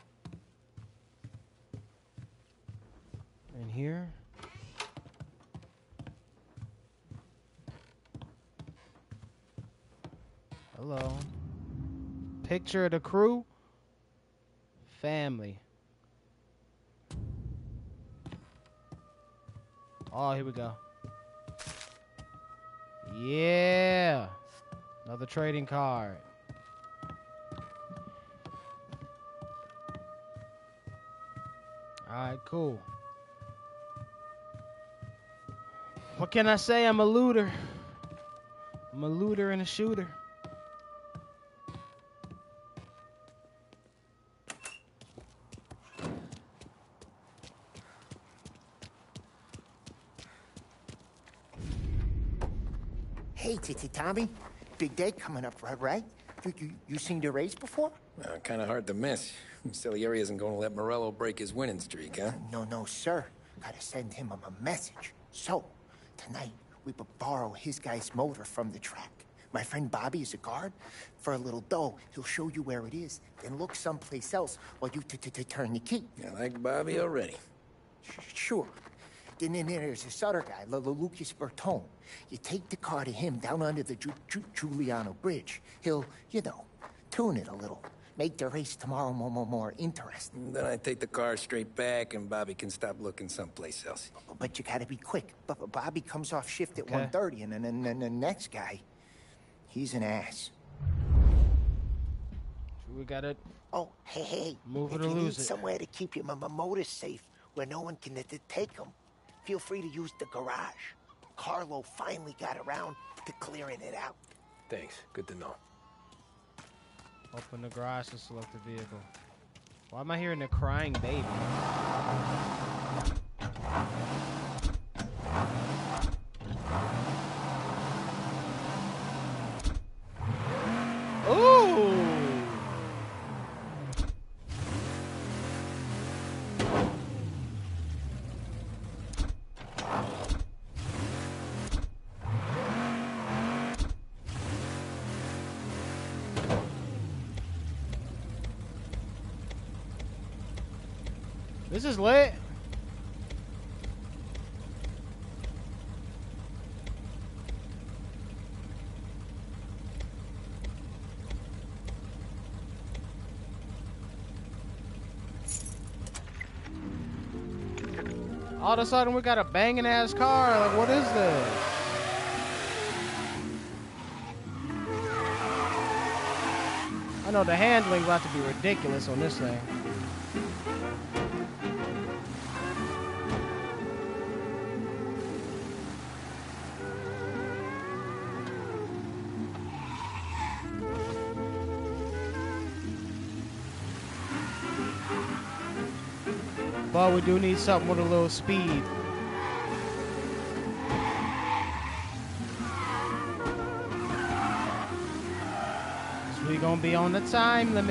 A: In here? Hello. Picture of the crew. Family. Oh, here we go. Yeah. Another trading card. Alright, cool. What can I say? I'm a looter. I'm a looter and a shooter.
N: Hey, Titi Tommy. Big day coming up, right? right? You, you, you seen the race before?
M: Uh, kind of hard to miss. Salieri isn't going to let Morello break his winning streak, huh?
N: No, no, sir. Gotta send him a, a message. So, tonight, we will borrow his guy's motor from the track. My friend Bobby is a guard. For a little dough, he'll show you where it is, then look someplace else while you t-t-turn the key.
M: I like Bobby already.
N: Sure. Then, then there's this other guy, L L Lucas Bertone. You take the car to him down under the Ju Ju Giuliano Bridge. He'll, you know, tune it a little. Make the race tomorrow more, more, more interesting.
M: Then I take the car straight back and Bobby can stop looking someplace else.
N: But you gotta be quick. But Bobby comes off shift at
A: Okay.
N: one thirty, and then and, and the next guy, he's an ass.
A: We gotta
N: Oh, hey, hey.
A: move
N: if
A: it or
N: you need
A: lose it.
N: somewhere to keep your m- m- motor safe where no one can t- t- take them, feel free to use the garage. Carlo finally got around to clearing it out.
M: Thanks. Good to know.
A: Open the garage to select the vehicle. Why am I hearing a crying baby? Ooh! This is lit. All of a sudden, we got a banging ass car. Like, what is this? I know the handling about to be ridiculous on this thing. But we do need something with a little speed. We gonna be on the time limit.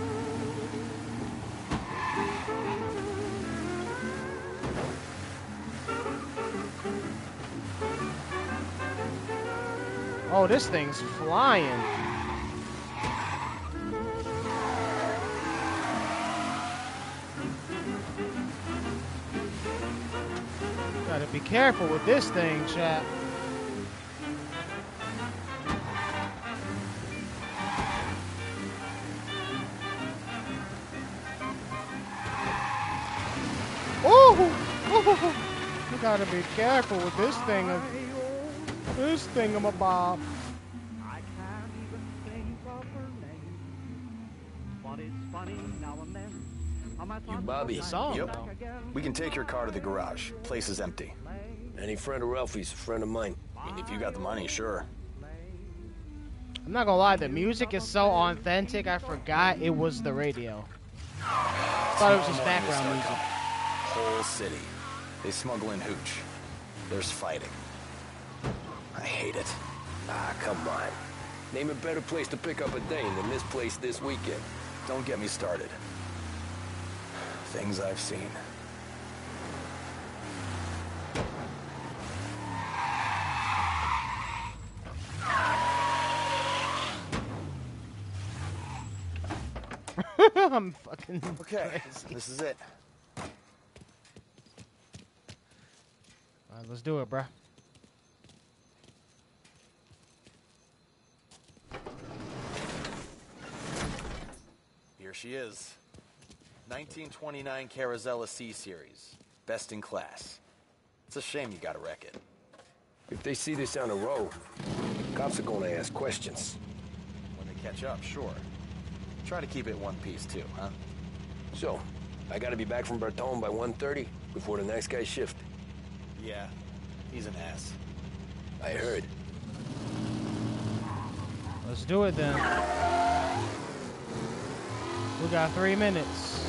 A: Oh, this thing's flying. Gotta be careful with this thing, chap. Ooh! Ooh! You gotta be careful with this thing. Of, this thingamabob.
G: I can't even think of her name. But it's funny now and then.
H: You Bobby?
A: Song,
H: Yep.
A: though.
H: We can take your car to the garage. Place is empty.
M: Any friend of Ralphie's a friend of mine.
H: I mean, if you got the money, sure.
A: I'm not gonna lie, the music is so authentic, I forgot it was the radio. I thought it was just background music.
H: Whole city. They smuggle in hooch. There's fighting. I hate it.
M: Ah, come on. Name a better place to pick up a dame than this place this weekend.
H: Don't get me started. Things I've seen.
A: I'm fucking
H: okay.
A: crazy.
H: This is it.
A: Alright, let's do it, bruh.
H: Here she is. nineteen twenty-nine Carazella C Series. Best in class. It's a shame you gotta wreck it.
M: If they see this on the road, cops are gonna ask questions.
H: When they catch up, sure. Try to keep it one piece too, huh?
M: So, I gotta be back from Bertone by one thirty before the next guy's shift.
H: Yeah, he's an ass.
M: I heard.
A: Let's do it then. We got three minutes.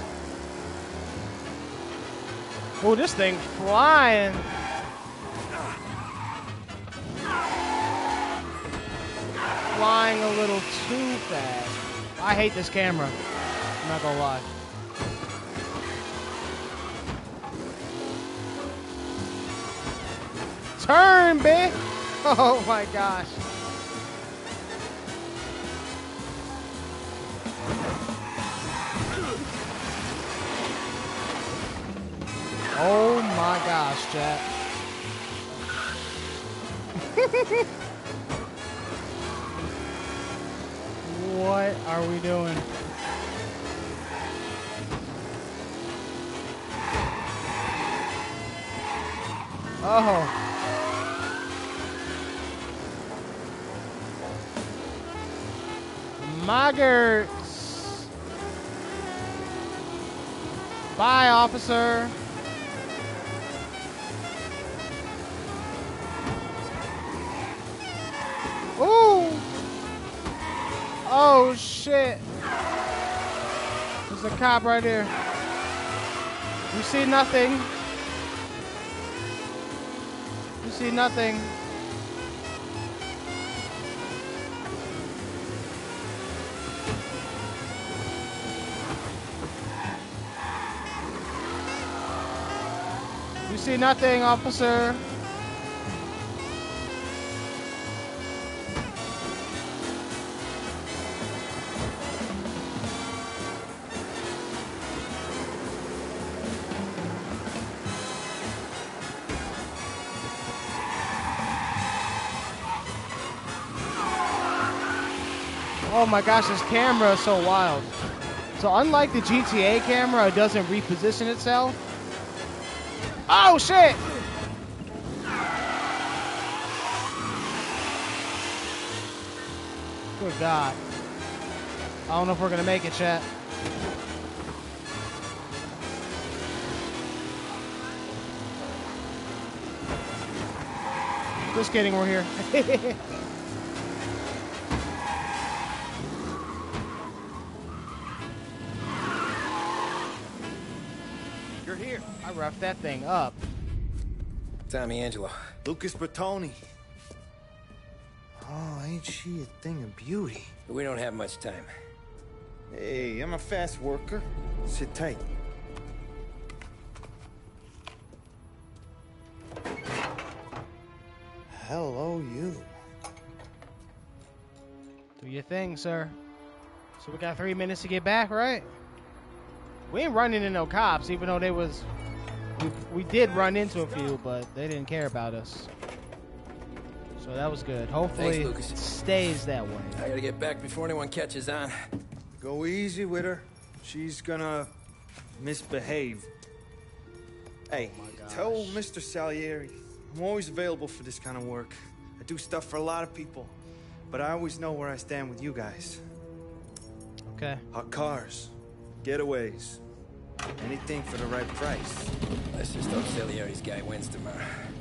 A: Oh, this thing flying. Flying a little too fast. I hate this camera. I'm not gonna lie. Turn, bitch! Oh my gosh. Oh my gosh, chat. What are we doing? Oh. Muggers. Bye, officer. Ooh. Oh, shit. There's a cop right here. You see nothing. You see nothing. You see nothing, officer. Oh my gosh, this camera is so wild. So unlike the G T A camera, it doesn't reposition itself. Oh shit! Good God. I don't know if we're gonna make it, chat. Just kidding, we're here.
W: You're here.
A: I roughed that thing up.
M: Tommy Angelo.
W: Lucas Bertoni.
I: Oh, ain't she a thing of beauty?
M: We don't have much time.
I: Hey, I'm a fast worker. Sit tight. Hello, you.
A: Do your thing, sir. So we got three minutes to get back, right? We ain't running into no cops, even though they was... We, we did run into a few, but they didn't care about us. So that was good. Hopefully
M: Thanks,
A: it stays that way.
M: I gotta get back before anyone catches on.
I: Go easy with her. She's gonna misbehave. Hey, tell Mister Salieri I'm always available for this kind of work. I do stuff for a lot of people, but I always know where I stand with you guys.
A: Okay.
I: Hot cars, getaways, anything for the right price.
M: Let's just hope Salieri's guy wins tomorrow.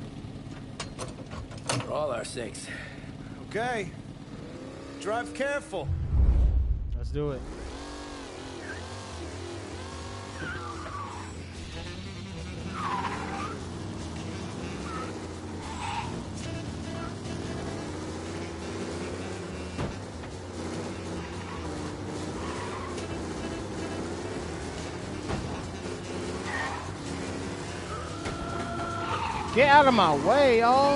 M: For all our sakes.
I: Okay. Drive careful.
A: Let's do it. Get out of my way, y'all.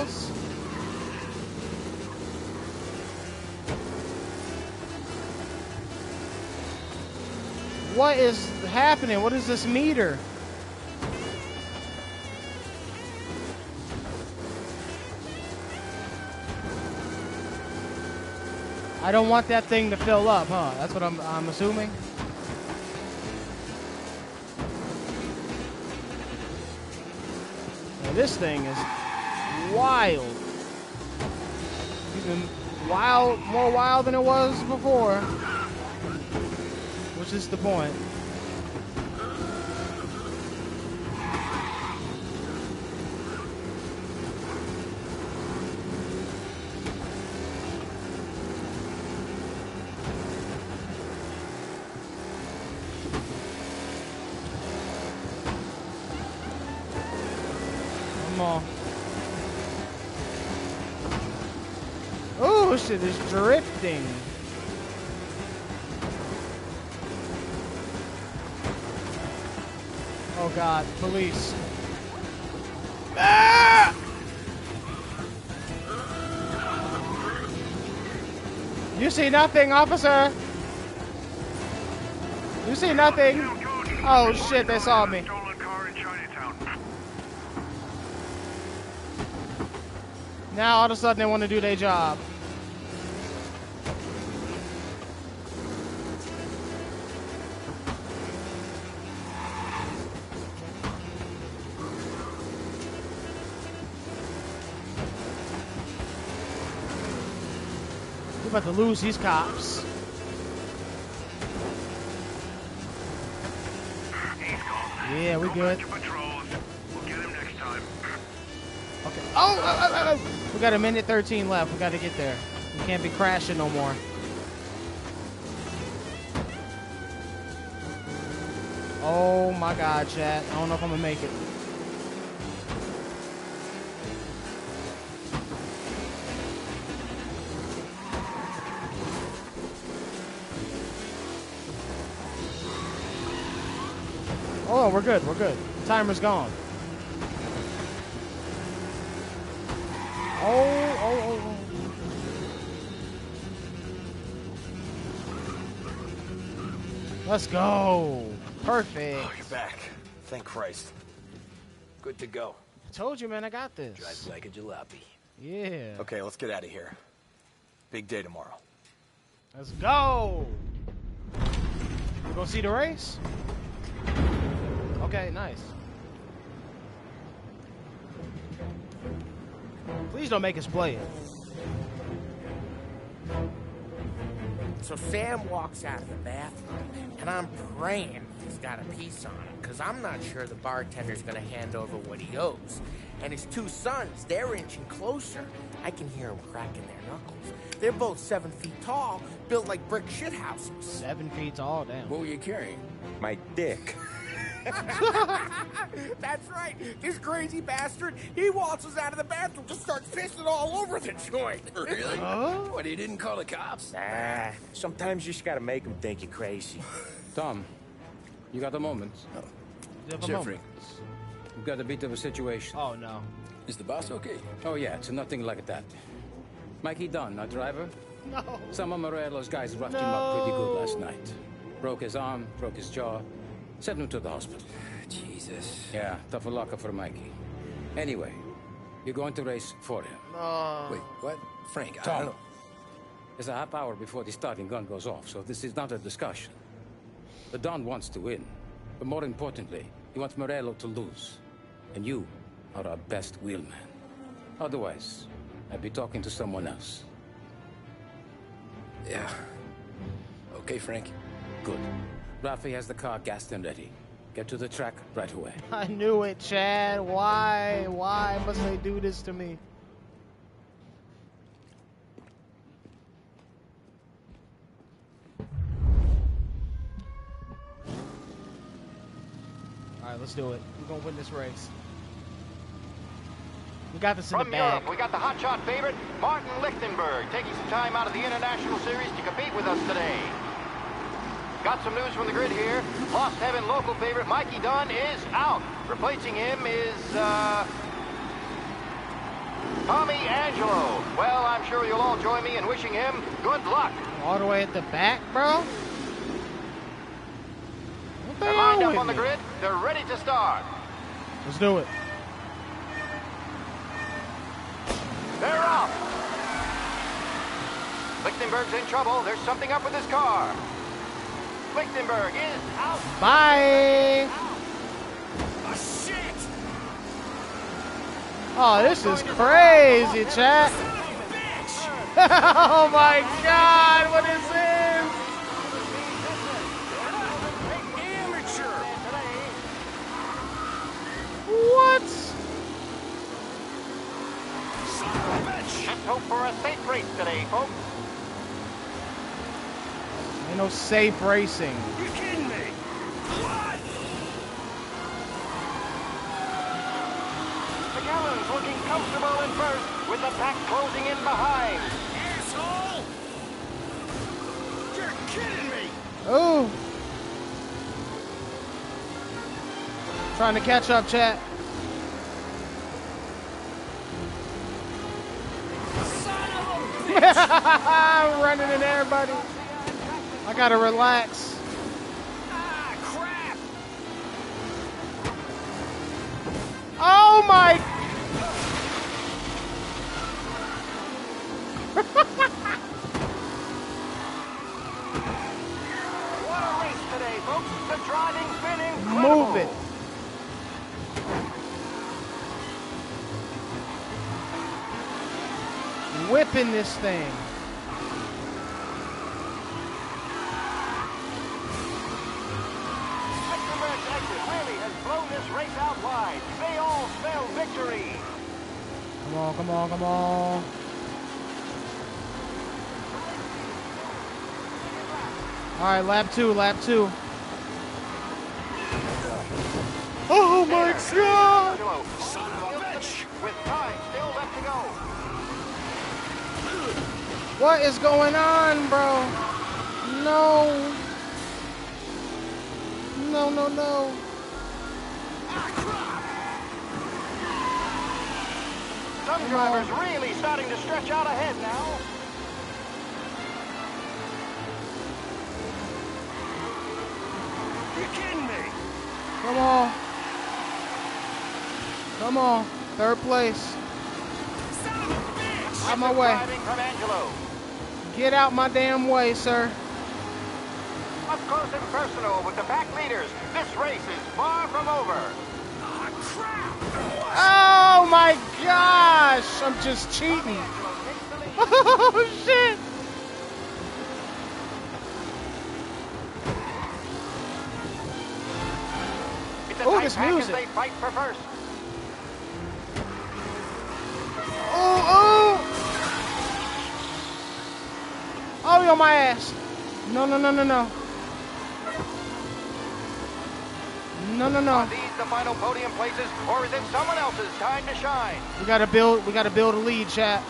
A: What is happening? What is this meter? I don't want that thing to fill up, huh? That's what I'm I'm assuming. Now, this thing is wild. Even wild, more wild than it was before. Which is the point. Come on. Oh, shit is drifting. Oh God, police. Ah! You see nothing, officer? You see nothing? Oh shit, they saw me. Now all of a sudden they want to do their job. We're about to lose these cops. Yeah, we good. Okay. Oh, oh, oh, oh, we got a minute thirteen left. We got to get there. We can't be crashing no more. Oh my God, chat. I don't know if I'm gonna make it. Oh, we're good. We're good. The timer's gone. Oh, oh, oh, oh. Let's go. Perfect.
H: Oh, you're back. Thank Christ.
M: Good to go.
A: I told you, man. I got this.
M: Drive like a jalopy.
A: Yeah.
H: Okay, let's get out of here. Big day tomorrow.
A: Let's go. You gonna see the race? Okay, nice. Please don't make us play it.
F: So Sam walks out of the bathroom, and I'm praying he's got a piece on him, because I'm not sure the bartender's going to hand over what he owes. And his two sons, they're inching closer. I can hear them cracking their knuckles. They're both seven feet tall, built like brick shithouses.
A: Seven feet tall, damn.
M: What were you carrying?
O: My dick.
F: That's right. This crazy bastard, he waltzes out of the bathroom, just starts pissing all over the joint.
M: Really?
A: Huh?
M: What, he didn't call the cops?
L: Nah, sometimes you just gotta make them think you're crazy.
R: Tom, you got a moment?
A: You have a
M: Jeffrey.
A: moment.
R: We've got a bit of a situation.
A: Oh, no.
M: Is the boss okay?
R: Oh, yeah, it's nothing like that. Mikey Dunn, our driver.
A: No.
R: Some of Morello's guys roughed
A: No.
R: him up pretty good last night. Broke his arm, broke his jaw, sent him to the hospital.
M: Jesus.
R: Yeah, tough a locker for Mikey. Anyway, you're going to race for him.
A: No.
M: Wait, what? Frank, I
R: Tom,
M: don't know.
R: there's a half hour before the starting gun goes off, so this is not a discussion. The Don wants to win, but more importantly, he wants Morello to lose. And you are our best wheelman. Otherwise, I'd be talking to someone else.
M: Yeah. Okay, Frank.
R: Good. Rafi has the car gassed and ready. Get to the track right away.
A: I knew it, Chad. Why? Why must they do this to me? All right, let's do it. We're gonna win this race. We got this in
O: From
A: the bag.
O: Europe, we got the hotshot favorite, Martin Lichtenberg, taking some time out of the International Series to compete with us today. Got some news from the grid here. Lost Heaven local favorite Mikey Dunn is out. Replacing him is, uh... Tommy Angelo. Well, I'm sure you'll all join me in wishing him good luck.
A: All the way at the back, bro? What the
O: They're
A: hell
O: lined up
A: with
O: on the
A: me?
O: grid. They're ready to start.
A: Let's do it.
O: They're off. Lichtenberg's in trouble. There's something up with his car. Lichtenberg is out.
A: Bye.
O: Oh, shit.
A: Oh, this is crazy, chat. Oh my God, what is this?
O: Amateur.
A: What?
O: Let's hope for a safe race today, folks.
A: Ain't no safe racing.
O: You kidding me? What? McAllen's looking comfortable in first, with the pack closing in behind. Asshole! You're kidding me!
A: Oh. Trying to catch up, chat. I'm running into everybody. I gotta relax.
O: Ah, crap!
A: Oh my!
O: What a race today, folks. The driving's been incredible.
A: Move it. Whipping this thing.
O: Lichtenberg's exit really has blown this race out wide. They all spell victory.
A: Come on, come on, come on. All right, lap two, lap two. Oh my God!
O: Son of a bitch! With time still left to go.
A: What is going on, bro? No. No, no, no.
O: Some drivers really starting to stretch out ahead now. You kidding me?
A: Come on. Come on. Third place. Out my way.
O: Driving from Angelo.
A: Get out my damn way, sir.
O: Up close and personal with the pack leaders. This race is far from over. Ah, crap!
A: Oh my gosh! I'm just cheating. Oh shit!
O: It's a
A: Oh,
O: tight
A: this
O: pack as
A: music.
O: they fight for first.
A: Oh, oh! Oh, you're on my ass. No, no, no, no, no. No, no, no.
O: Are these the final podium places, or is it someone else's time to shine?
A: We gotta build. We gotta build a lead, chat.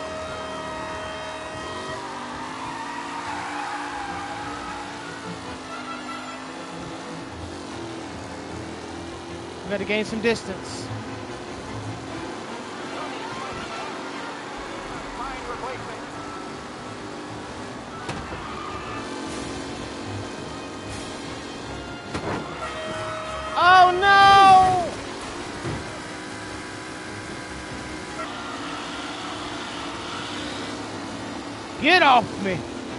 A: We gotta gain some distance. Oh no! Get off me!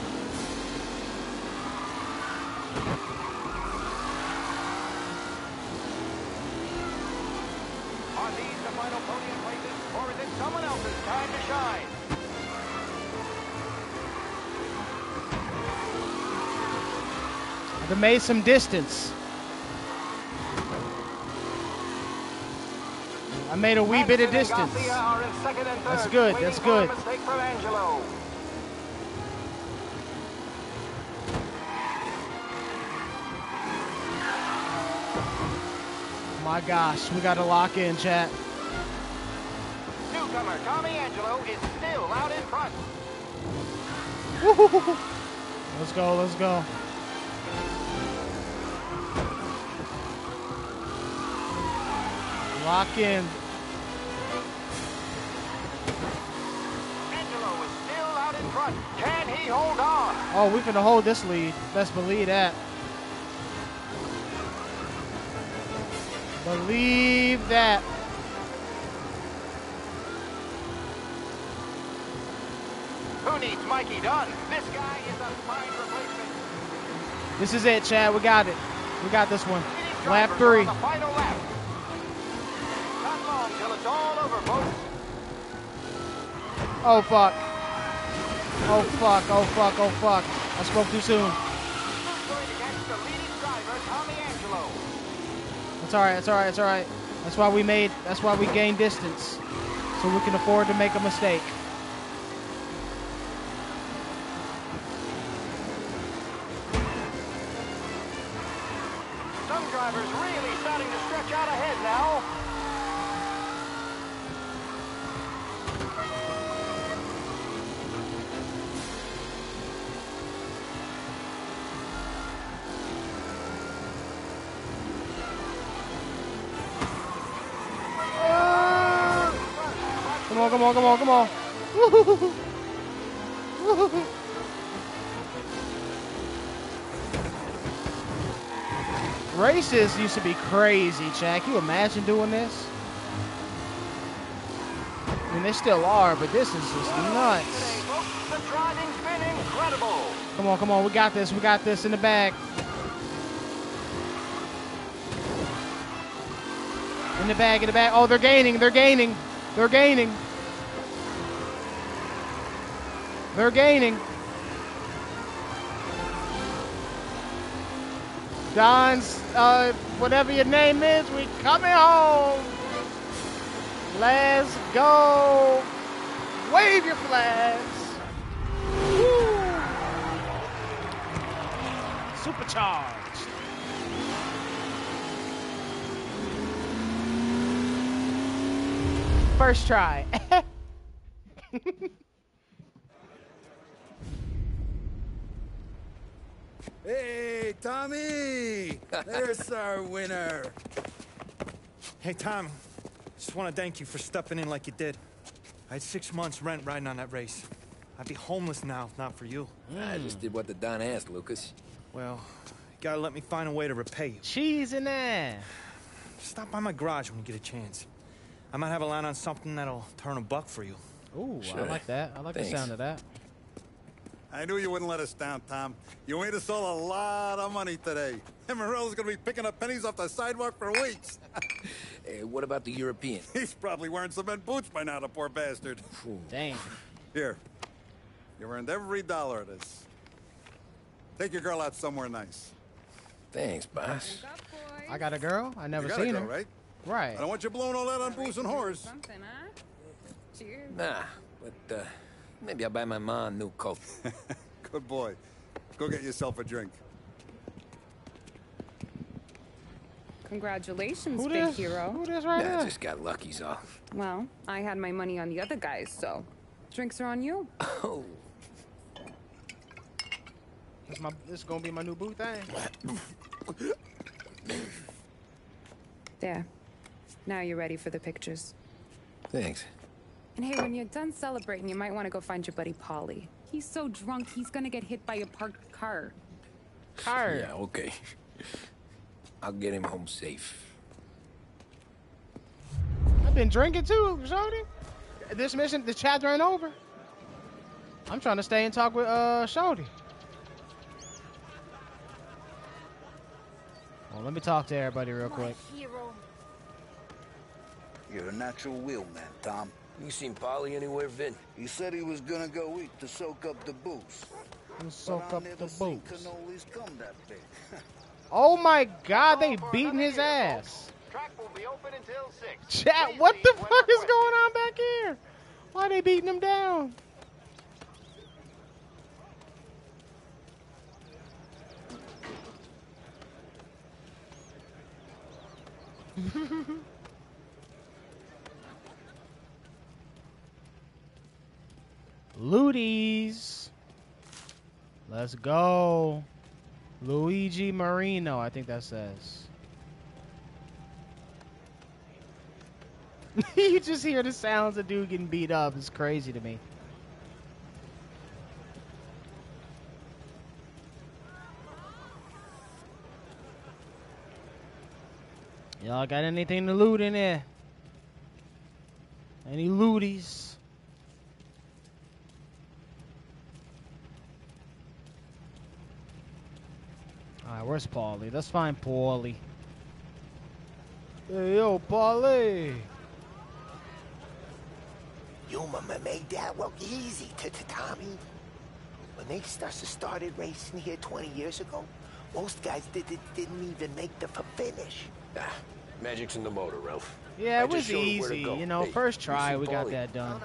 O: Are these the final podium places, or is it someone else's time to shine?
A: I've made some distance. I made a wee bit of distance. That's good. That's good. My gosh, we gotta lock in, chat.
O: Newcomer Tommy Angelo is still out in front.
A: Let's go, let's go. Lock in.
O: Angelo is still out in front. Can he hold on?
A: Oh, we finna hold this lead. Best believe that. Believe that.
O: Who needs Mikey Dunn? This guy is a fine replacement.
A: This is it, Chad. We got it. We got this one. Lap
O: Drivers
A: three.
O: on the final lap. Not long till it's all over, folks.
A: Oh, fuck. Oh, fuck. Oh, fuck. Oh, fuck. I spoke too soon.
O: Who's going against the leading driver, Tommy Angelo?
A: It's all right. It's all right. It's all right. That's why we made, that's why we gained distance. So we can afford to make a mistake.
O: Some drivers really starting to stretch out ahead now.
A: Come on, come on, come on, come on. Woo-hoo-hoo. Woo-hoo-hoo. Races used to be crazy, Chad. Can you imagine doing this? I mean, they still are, but this is just nuts.
O: The driving's been incredible.
A: Come on, come on. We got this. We got this in the bag. In the bag, in the bag. Oh, they're gaining. They're gaining. They're gaining. They're gaining. Don's, uh, whatever your name is, we coming home. Let's go. Wave your flags. Woo. Supercharged. First try.
J: Hey, Tommy! There's our winner.
I: Hey, Tom. Just want to thank you for stepping in like you did. I had six months rent riding on that race. I'd be homeless now if not for you.
M: I just did what the Don asked, Lucas.
I: Well, you gotta let me find a way to repay you.
A: Cheese in there.
I: Stop by my garage when you get a chance. I might have a line on something that'll turn a buck for you.
A: Ooh,
J: Sure.
A: I like that. I like
J: Thanks.
A: the sound of that.
J: I knew you wouldn't let us down, Tom. You made us all a lot of money today. Emerald's gonna be picking up pennies off the sidewalk for weeks.
M: Hey, what about the European?
J: He's probably wearing cement boots by now, the poor bastard.
A: Dang.
J: Here. You earned every dollar of this. Take your girl out somewhere nice.
M: Thanks, boss.
A: I got a girl. I never
J: You got a
A: seen
J: girl,
A: her.
J: right?
A: Right.
J: I don't want you blowing all that on booze and whores.
M: Nah, but uh, maybe I'll buy my mom a new coat.
J: Good boy. Go get yourself a drink.
Q: Congratulations,
A: Who
Q: big
A: this?
Q: hero.
A: Who this right
D: Yeah,
A: here?
D: just got lucky's off.
Q: Well, I had my money on the other guys, so drinks are on you.
D: Oh.
A: This my this is gonna be my new boo thing.
Q: There. Now you're ready for the pictures.
D: Thanks.
Q: And hey, when you're done celebrating, you might want to go find your buddy Paulie. He's so drunk, he's gonna get hit by a parked car.
A: Car?
D: Yeah, okay. I'll get him home safe.
A: I've been drinking too, Shorty. This mission, the chapter ain't over. I'm trying to stay and talk with uh Shorty. Well, let me talk to everybody real quick.
S: Hero.
U: You're a natural wheel man, Tom.
M: You seen Polly anywhere, Vin?
U: He said he was gonna go eat to soak up the booze.
A: To soak
U: but
A: up
U: I
A: the
U: never seen
A: booze.
U: cannolis come that big.
A: Oh my God, they beating his ass.
O: Track will be open until six.
A: Chat, what the fuck is going on back here? Why are they beating him down? Looties. Let's go. Luigi Marino, I think that says. You just hear the sounds of dude getting beat up. It's crazy to me. Y'all got anything to loot in there? Any looties? Alright, where's Paulie? Let's find Paulie. Hey, yo, Paulie!
N: You mama made that look easy to, to Tommy. When they started started racing here twenty years ago, most guys did, did, didn't even make the finish.
M: Ah, magic's in the motor, Ralph.
A: Yeah,
M: I
A: it was
M: just showed him where to
A: easy.
M: go.
A: You know,
M: Hey,
A: first
M: you
A: try,
M: seen
A: we got
M: Paulie?
A: that done.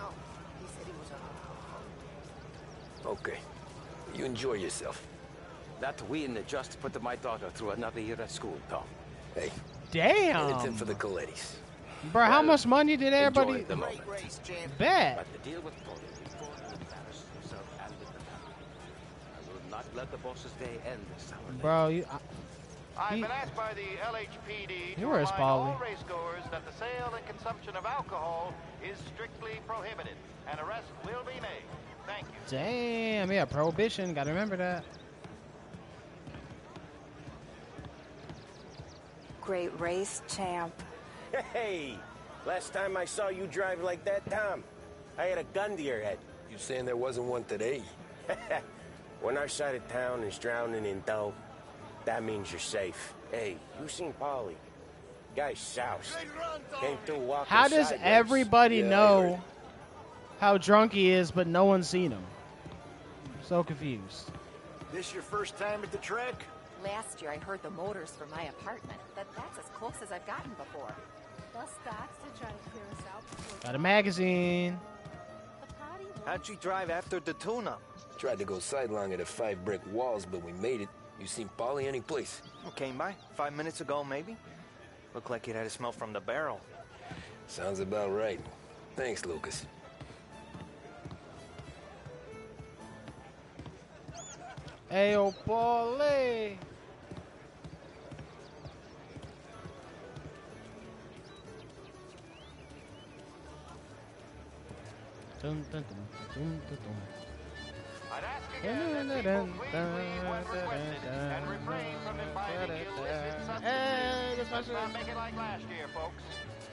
M: Okay. You enjoy yourself.
R: That win just put my daughter through another year at school, Tom.
M: Hey.
A: Damn.
M: Anything for the Colettis.
A: Bro, how much money did
M: Enjoy
A: everybody
M: the moment.
A: bet?
R: But the deal with Paulie before you embarrass yourself and with the family. I will not let the boss's day end this summer.
A: Bro, you, I,
O: I've
A: he-
O: been asked by the L H P D to
A: Where is
O: remind all
A: Paulie?
O: racegoers that the sale and consumption of alcohol is strictly prohibited. An arrest will be made. Thank you.
A: Damn, yeah, prohibition. Gotta remember that.
X: Great race, champ.
L: Hey, last time I saw you drive like that, Tom, I had a gun to your head.
M: You saying there wasn't one today?
L: When our side of town is drowning in dough, that means you're safe. Hey, you seen Paulie? Guy's soused. Came through walking
A: How does
L: sideways.
A: everybody
L: Yeah, I heard.
A: know how drunk he is, but no one's seen him? So confused.
H: This your first time at the track?
S: Last year I heard the motors from my apartment, but that's as close as I've gotten before.
Y: Bus stocks to try to clear us out before
A: Got a magazine.
I: How'd you drive after the tune-up?
M: Tried to go sidelong at the five brick walls, but we made it. You seen Polly any place?
I: Came by five minutes ago, maybe. Looked like it had a smell from the barrel.
M: Sounds about right. Thanks, Lucas.
A: Hey, yo, Paulie. Dun, dun, dun, dun, dun, dun.
O: I'd ask again that people please leave when requested and refrain from imbibing illicit substances. Let's not make it like last year, folks.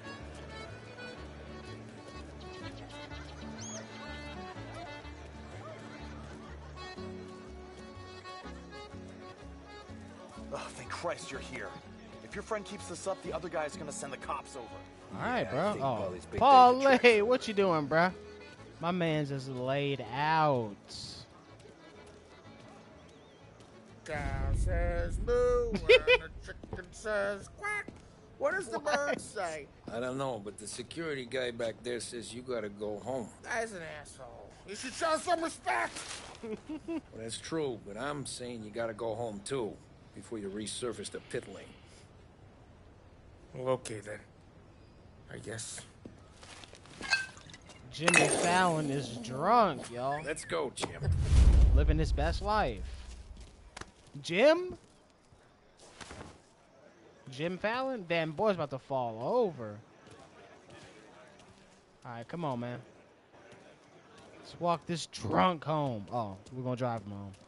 H: Oh, thank Christ you're here. If your friend keeps this up, the other guy's gonna send the cops over.
A: All right,
H: I
A: bro.
H: think
A: Oh,
H: Paulie's big
A: Paulie, what you doing, bro? My man's just laid out.
C: Cow says moo, and the chicken says quack. What does the bird say?
D: I don't know, but the security guy back there says you gotta go home.
C: Guy's an asshole. You should show some respect.
D: Well, that's true, but I'm saying you gotta go home too, before you resurface the pit lane.
C: Well, okay then. I guess.
A: Jimmy Fallon is drunk, y'all.
B: Let's go, Jim.
A: Living his best life. Jim? Jim Fallon? Damn, boy's about to fall over. Alright, come on, man. Let's walk this drunk home. Oh, we're gonna drive him home.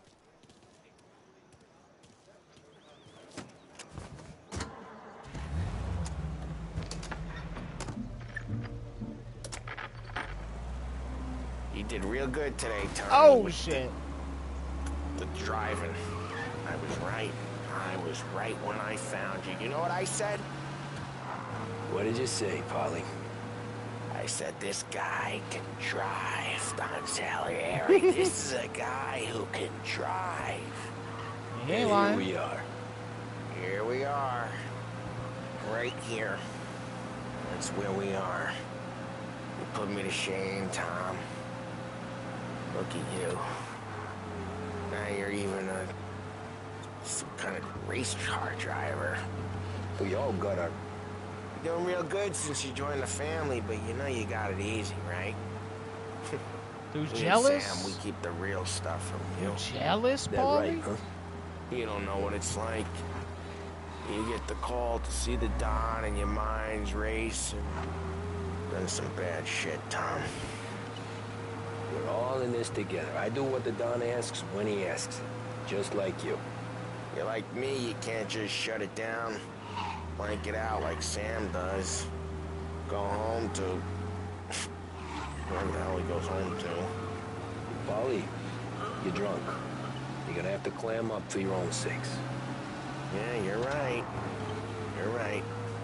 P: You did real good today, Tom.
A: Oh, shit.
P: The, the driving. I was right. I was right when I found you. You know what I said?
M: What did you say, Polly?
P: I said, this guy can drive, Don Salieri. This is a guy who can drive.
A: He ain't
M: And
A: lying.
M: here we are.
P: Here we are. Right here. That's where we are. You put me to shame, Tom. Look at you. Now you're even a... some kind of race car driver.
M: We all got our...
P: You're doing real good since you joined the family, but you know you got it easy, right?
A: Dude's
P: Me
A: jealous?
P: and Sam, we keep the real stuff from you.
A: Jealous,
M: That
A: Paulie?
M: right, huh?
P: You don't know what it's like. You get the call to see the Don and your mind's race and done some bad shit, Tom.
M: We're all in this together. I do what the Don asks when he asks it. Just like you.
P: You're like me, you can't just shut it down, blank it out like Sam does. Go home to... where the hell he goes home to.
M: Polly, you're drunk. You're gonna have to clam up for your own sakes.
P: Yeah, you're right. You're right.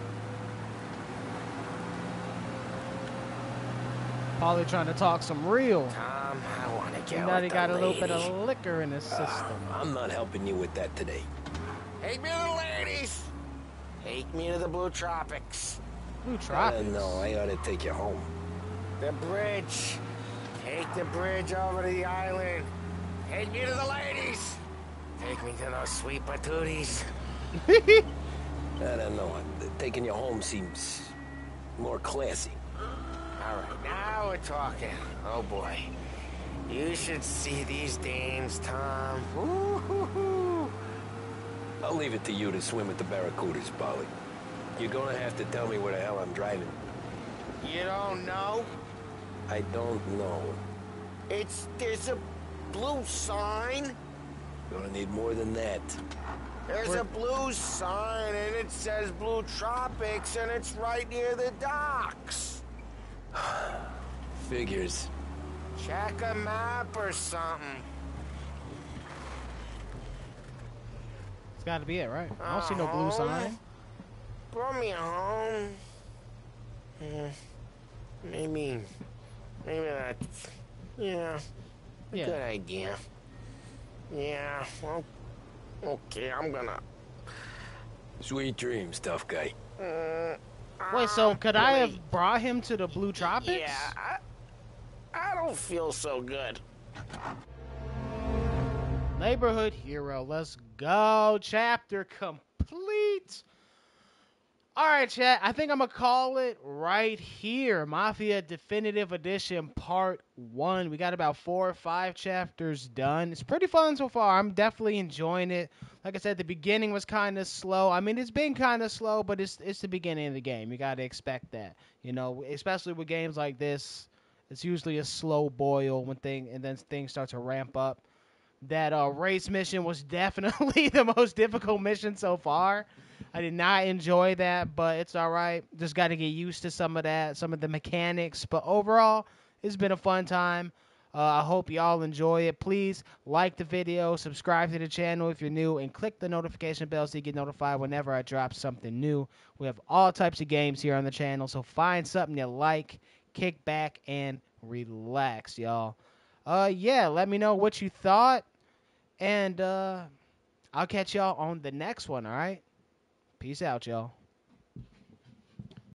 A: Paulie trying to talk some real.
P: Tom, I want to get
A: You know
P: with
A: he
P: the
A: got a little
P: lady.
A: bit of liquor in his system.
M: Uh, I'm not helping you with that today.
P: Take me to the ladies. Take me to the Blue Tropics.
A: Blue
M: Uh,
A: Tropics?
M: no, I ought to take you home.
P: The bridge. Take the bridge over to the island. Take me to the ladies. Take me to those sweet patooties.
M: I don't know. Taking you home seems more classy.
P: All right, now we're talking. Oh, boy. You should see these dames, Tom. Woo-hoo-hoo.
M: I'll leave it to you to swim with the barracudas, Polly. You're gonna have to tell me where the hell I'm driving.
P: You don't know?
M: I don't know.
P: It's... there's a blue sign.
M: Gonna need more than that.
P: There's a blue sign, and it says Blue Tropics, and it's right near the docks.
M: Figures.
P: Check a map or something.
A: It's got to be it, right? I don't see no blue
P: Home?
A: sign.
P: Brought me home. Yeah. Maybe... maybe that's... yeah. A
A: Yeah.
P: good idea. Yeah, well... okay, I'm gonna...
M: Sweet dreams, tough guy.
P: Uh,
A: Wait, so
P: uh,
A: could I
P: wait.
A: have brought him to the Blue Tropics?
P: Yeah, I, I don't feel so good.
A: Neighborhood hero. Let's go. Chapter complete. All right, chat. I think I'm going to call it right here. Mafia Definitive Edition Part one. We got about four or five chapters done. It's pretty fun so far. I'm definitely enjoying it. Like I said, the beginning was kind of slow. I mean, it's been kind of slow, but it's it's the beginning of the game. You got to expect that. You know, especially with games like this, it's usually a slow boil when thing and then things start to ramp up. That uh, race mission was definitely the most difficult mission so far. I did not enjoy that, but it's all right. Just got to get used to some of that, some of the mechanics. But overall, it's been a fun time. Uh, I hope y'all enjoy it. Please like the video, subscribe to the channel if you're new, and click the notification bell so you get notified whenever I drop something new. We have all types of games here on the channel, so find something you like, kick back, and relax, y'all. Uh, yeah, let me know what you thought, and uh, I'll catch y'all on the next one, all right? Peace out, y'all.